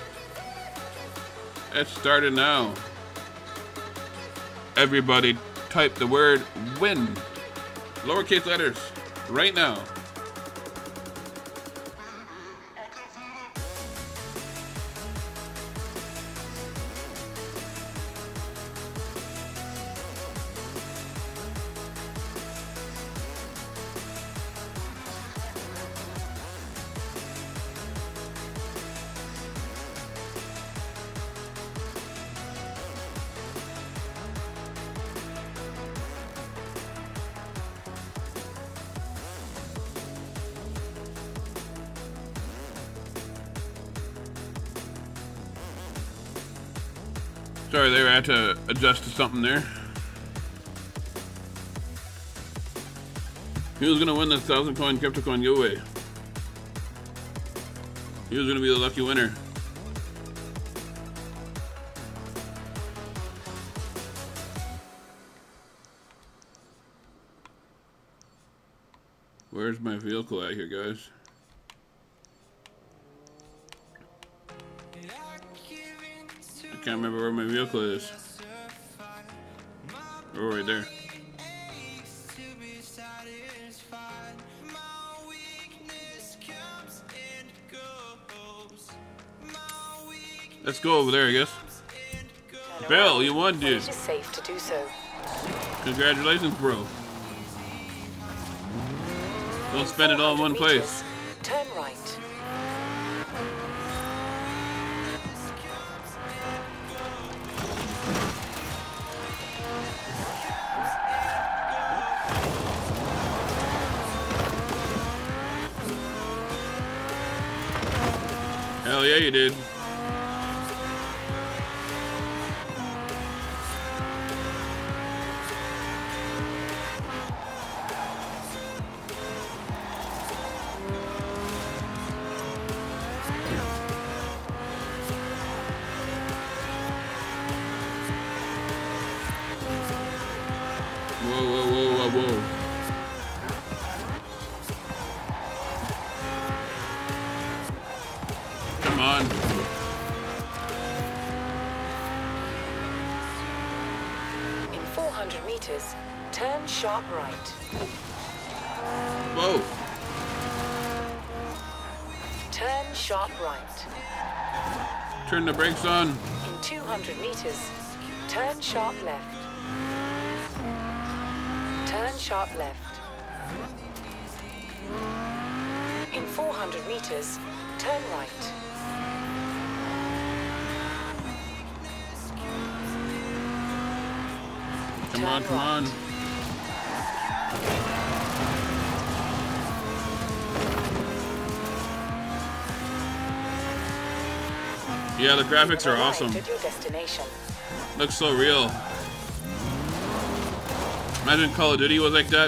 Let's start it now. Everybody, type the word "win," lowercase letters, right now. Sorry there, I had to adjust to something there. Who's gonna win this thousand coin CryptoCoin giveaway? Who's gonna be the lucky winner? Where's my vehicle at here, guys? I can't remember where my vehicle is. Oh, right there. Let's go over there, I guess. Bill, you won, dude. It is safe to do so. Congratulations, bro. Don't spend it all in one place. Turn right. Hell yeah, you did. Whoa, whoa, whoa, whoa, whoa. Come on. In four hundred meters, turn sharp right. Whoa. Turn sharp right. Turn the brakes on. In two hundred meters, turn sharp left. Turn sharp left. In four hundred meters, turn right. Come Turn on, come right. on. Yeah, the graphics are awesome. Arrived at your destination. Looks so real. Imagine Call of Duty was like that.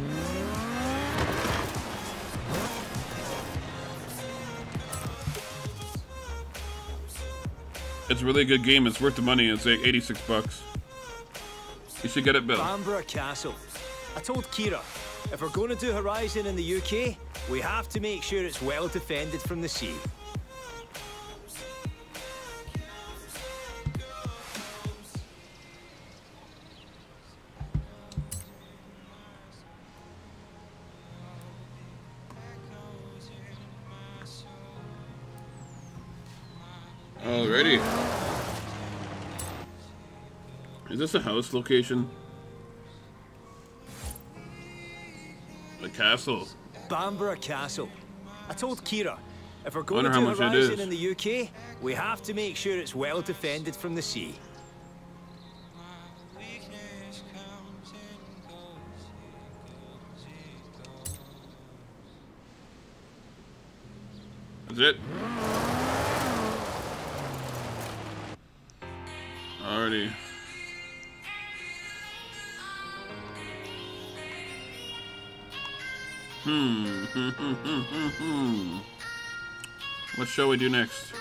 It's a really good game. It's worth the money. It's like eighty-six bucks. You should get it, Bill. Bamborough Castle. I told Kira, if we're going to do Horizon in the U K, we have to make sure it's well defended from the sea. Alrighty. Is this a house location? The castle. Bamborough Castle. I told Kira, if we're going Wonder to how do much it Horizon is. in the U K, we have to make sure it's well defended from the sea. That's it. Alrighty. Hmm. Hmm. Hmm. Hmm. Hmm. Hmm. What shall we do next?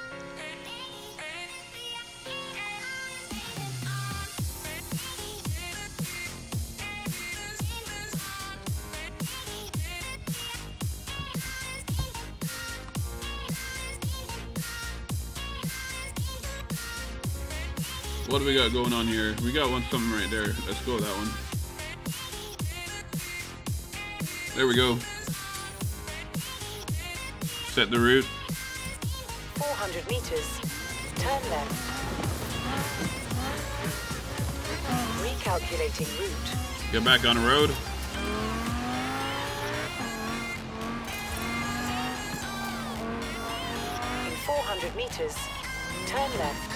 What do we got going on here? We got one something right there. Let's go with that one. There we go. Set the route. four hundred meters, turn left. Recalculating route. Get back on the road. In four hundred meters, turn left.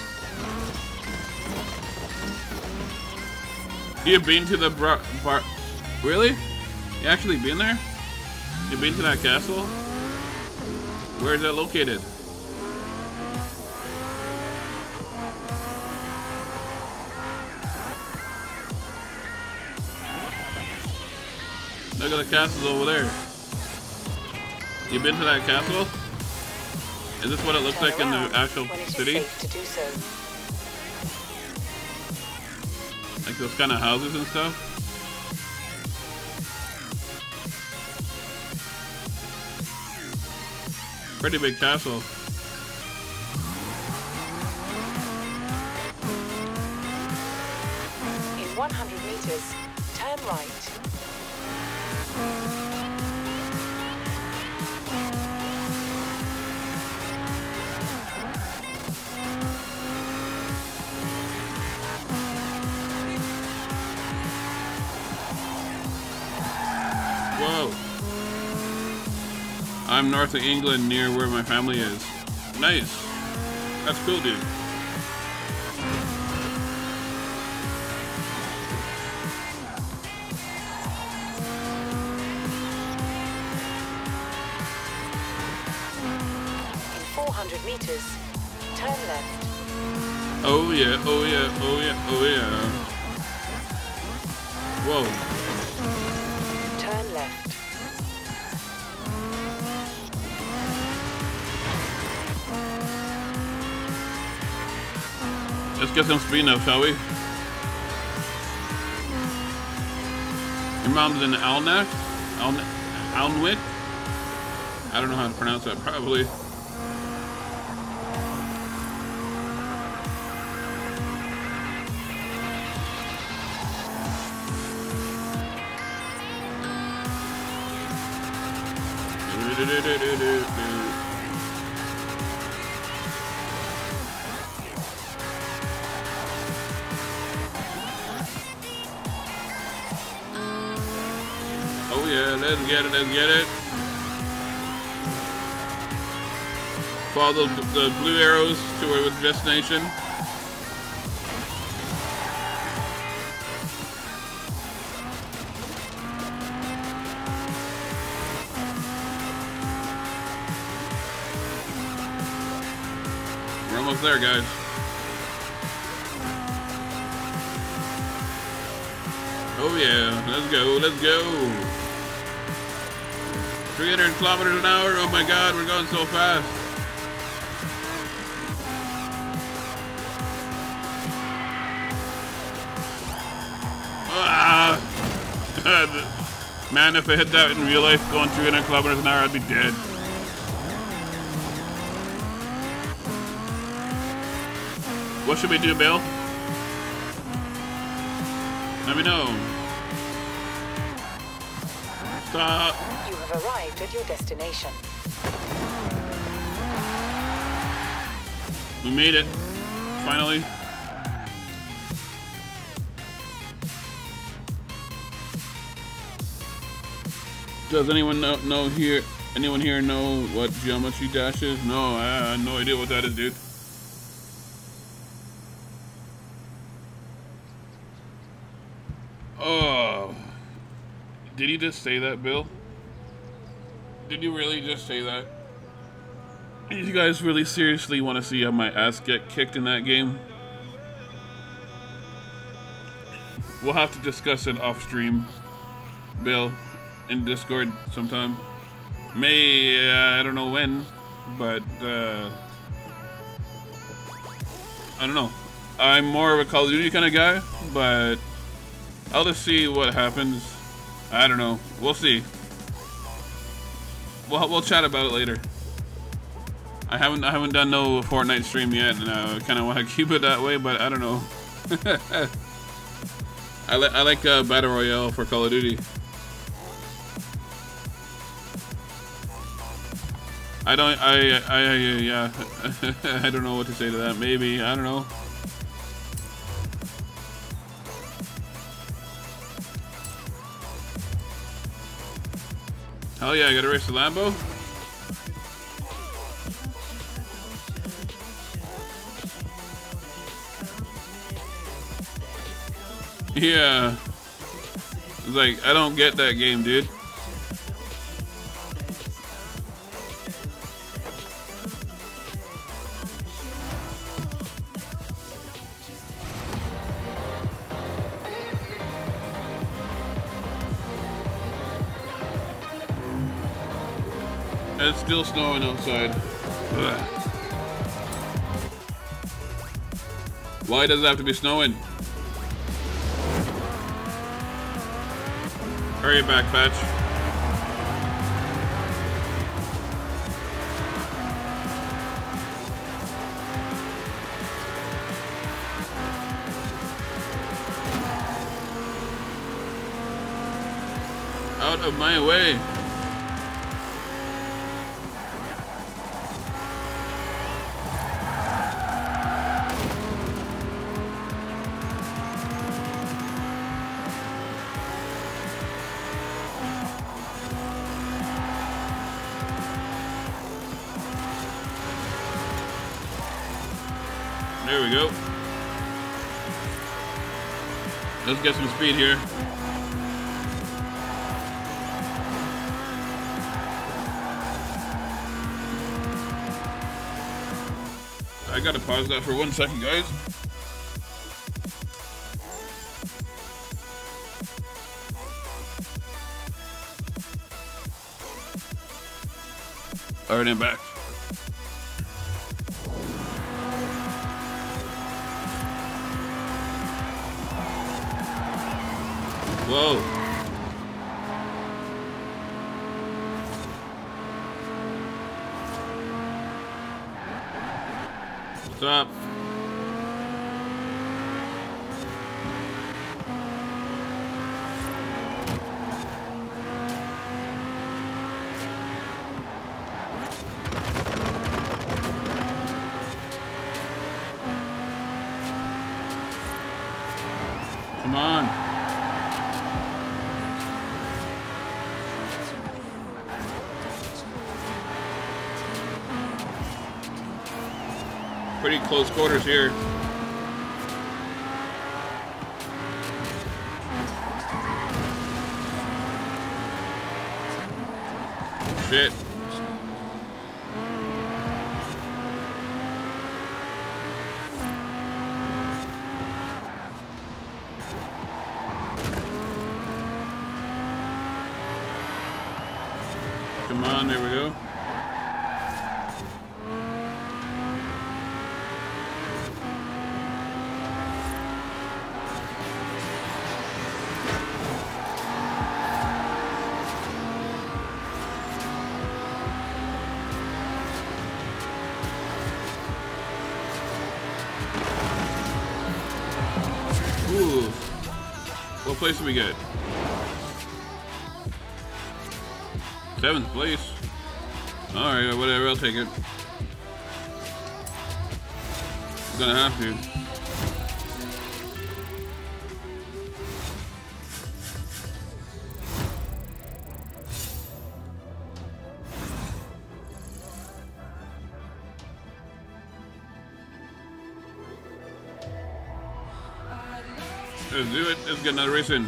You've been to the bar, bar... Really? You actually been there? You been to that castle? Where is that located? Look at the castles over there. You been to that castle? Is this what it looks Turn like in the around actual when it is city? safe to do so. Like those kind of houses and stuff? Pretty big castle. In one hundred meters, turn right. Whoa. I'm north of England, near where my family is. Nice. That's cool, dude. In four hundred meters, turn left. Oh yeah, oh yeah, oh yeah, oh yeah. Whoa. Turn left. Let's get some speed now, shall we? Your mom's in Alnwick? Aln Alnwick? I don't know how to pronounce that, probably. Oh yeah, let's get it, let's get it. Follow the, the blue arrows to our destination. We're almost there, guys. Oh yeah, let's go, let's go. three hundred kilometers an hour, oh my god, we're going so fast. Ah! Man, if I hit that in real life going three hundred kilometers an hour, I'd be dead. What should we do, Bill? Let me know. Stop. You have arrived at your destination. We made it. Finally. Does anyone know, know here? Anyone here know what geometry dash is? No, I, I have no idea what that is, dude. Oh, did you just say that, Bill? Did you really just say that? You guys really seriously want to see how my ass get kicked in that game? We'll have to discuss it off stream, Bill, in Discord sometime. May, uh, I don't know when, but uh, I don't know. I'm more of a Call of Duty kind of guy, but I'll just see what happens. I don't know. We'll see. We'll we'll chat about it later. I haven't I haven't done no Fortnite stream yet, and I kind of want to keep it that way, but I don't know. I like I like uh, Battle Royale for Call of Duty. I don't I I, I yeah I don't know what to say to that. Maybe I don't know. Hell yeah, I gotta race the Lambo. Yeah. It's like, I don't get that game, dude. It's still snowing outside. Ugh. Why does it have to be snowing? Hurry back, Fetch. Out of my way. There we go. Let's get some speed here. I gotta pause that for one second, guys. Alright, I'm back. Whoa. What's up? Come on. Pretty close quarters here. Shit. Come on, there we go. Ooh. What place do we get? Seventh place. Alright, whatever, I'll take it. I'm gonna have to. Let's do it. Let's get another race in.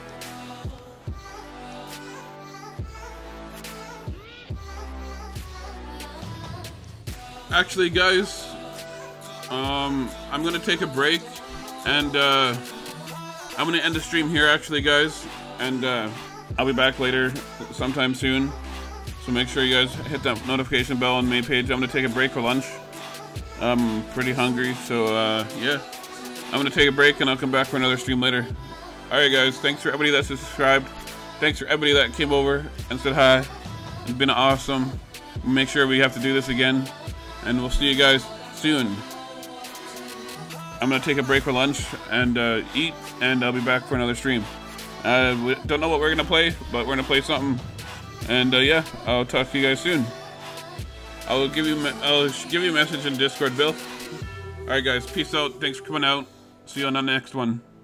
Actually, guys, um, I'm gonna take a break, and uh, I'm gonna end the stream here. Actually, guys, and uh, I'll be back later, sometime soon. So make sure you guys hit that notification bell on the main page. I'm gonna take a break for lunch. I'm pretty hungry, so uh, yeah. I'm gonna take a break and I'll come back for another stream later. Alright guys, thanks for everybody that subscribed. Thanks for everybody that came over and said hi. It's been awesome. Make sure we have to do this again. And we'll see you guys soon. I'm gonna take a break for lunch and uh, eat, and I'll be back for another stream. Uh, we don't know what we're gonna play, but we're gonna play something. And uh, yeah, I'll talk to you guys soon. I'll give you I'll give you a message in Discord, Bill. Alright guys, peace out. Thanks for coming out. See you on the next one.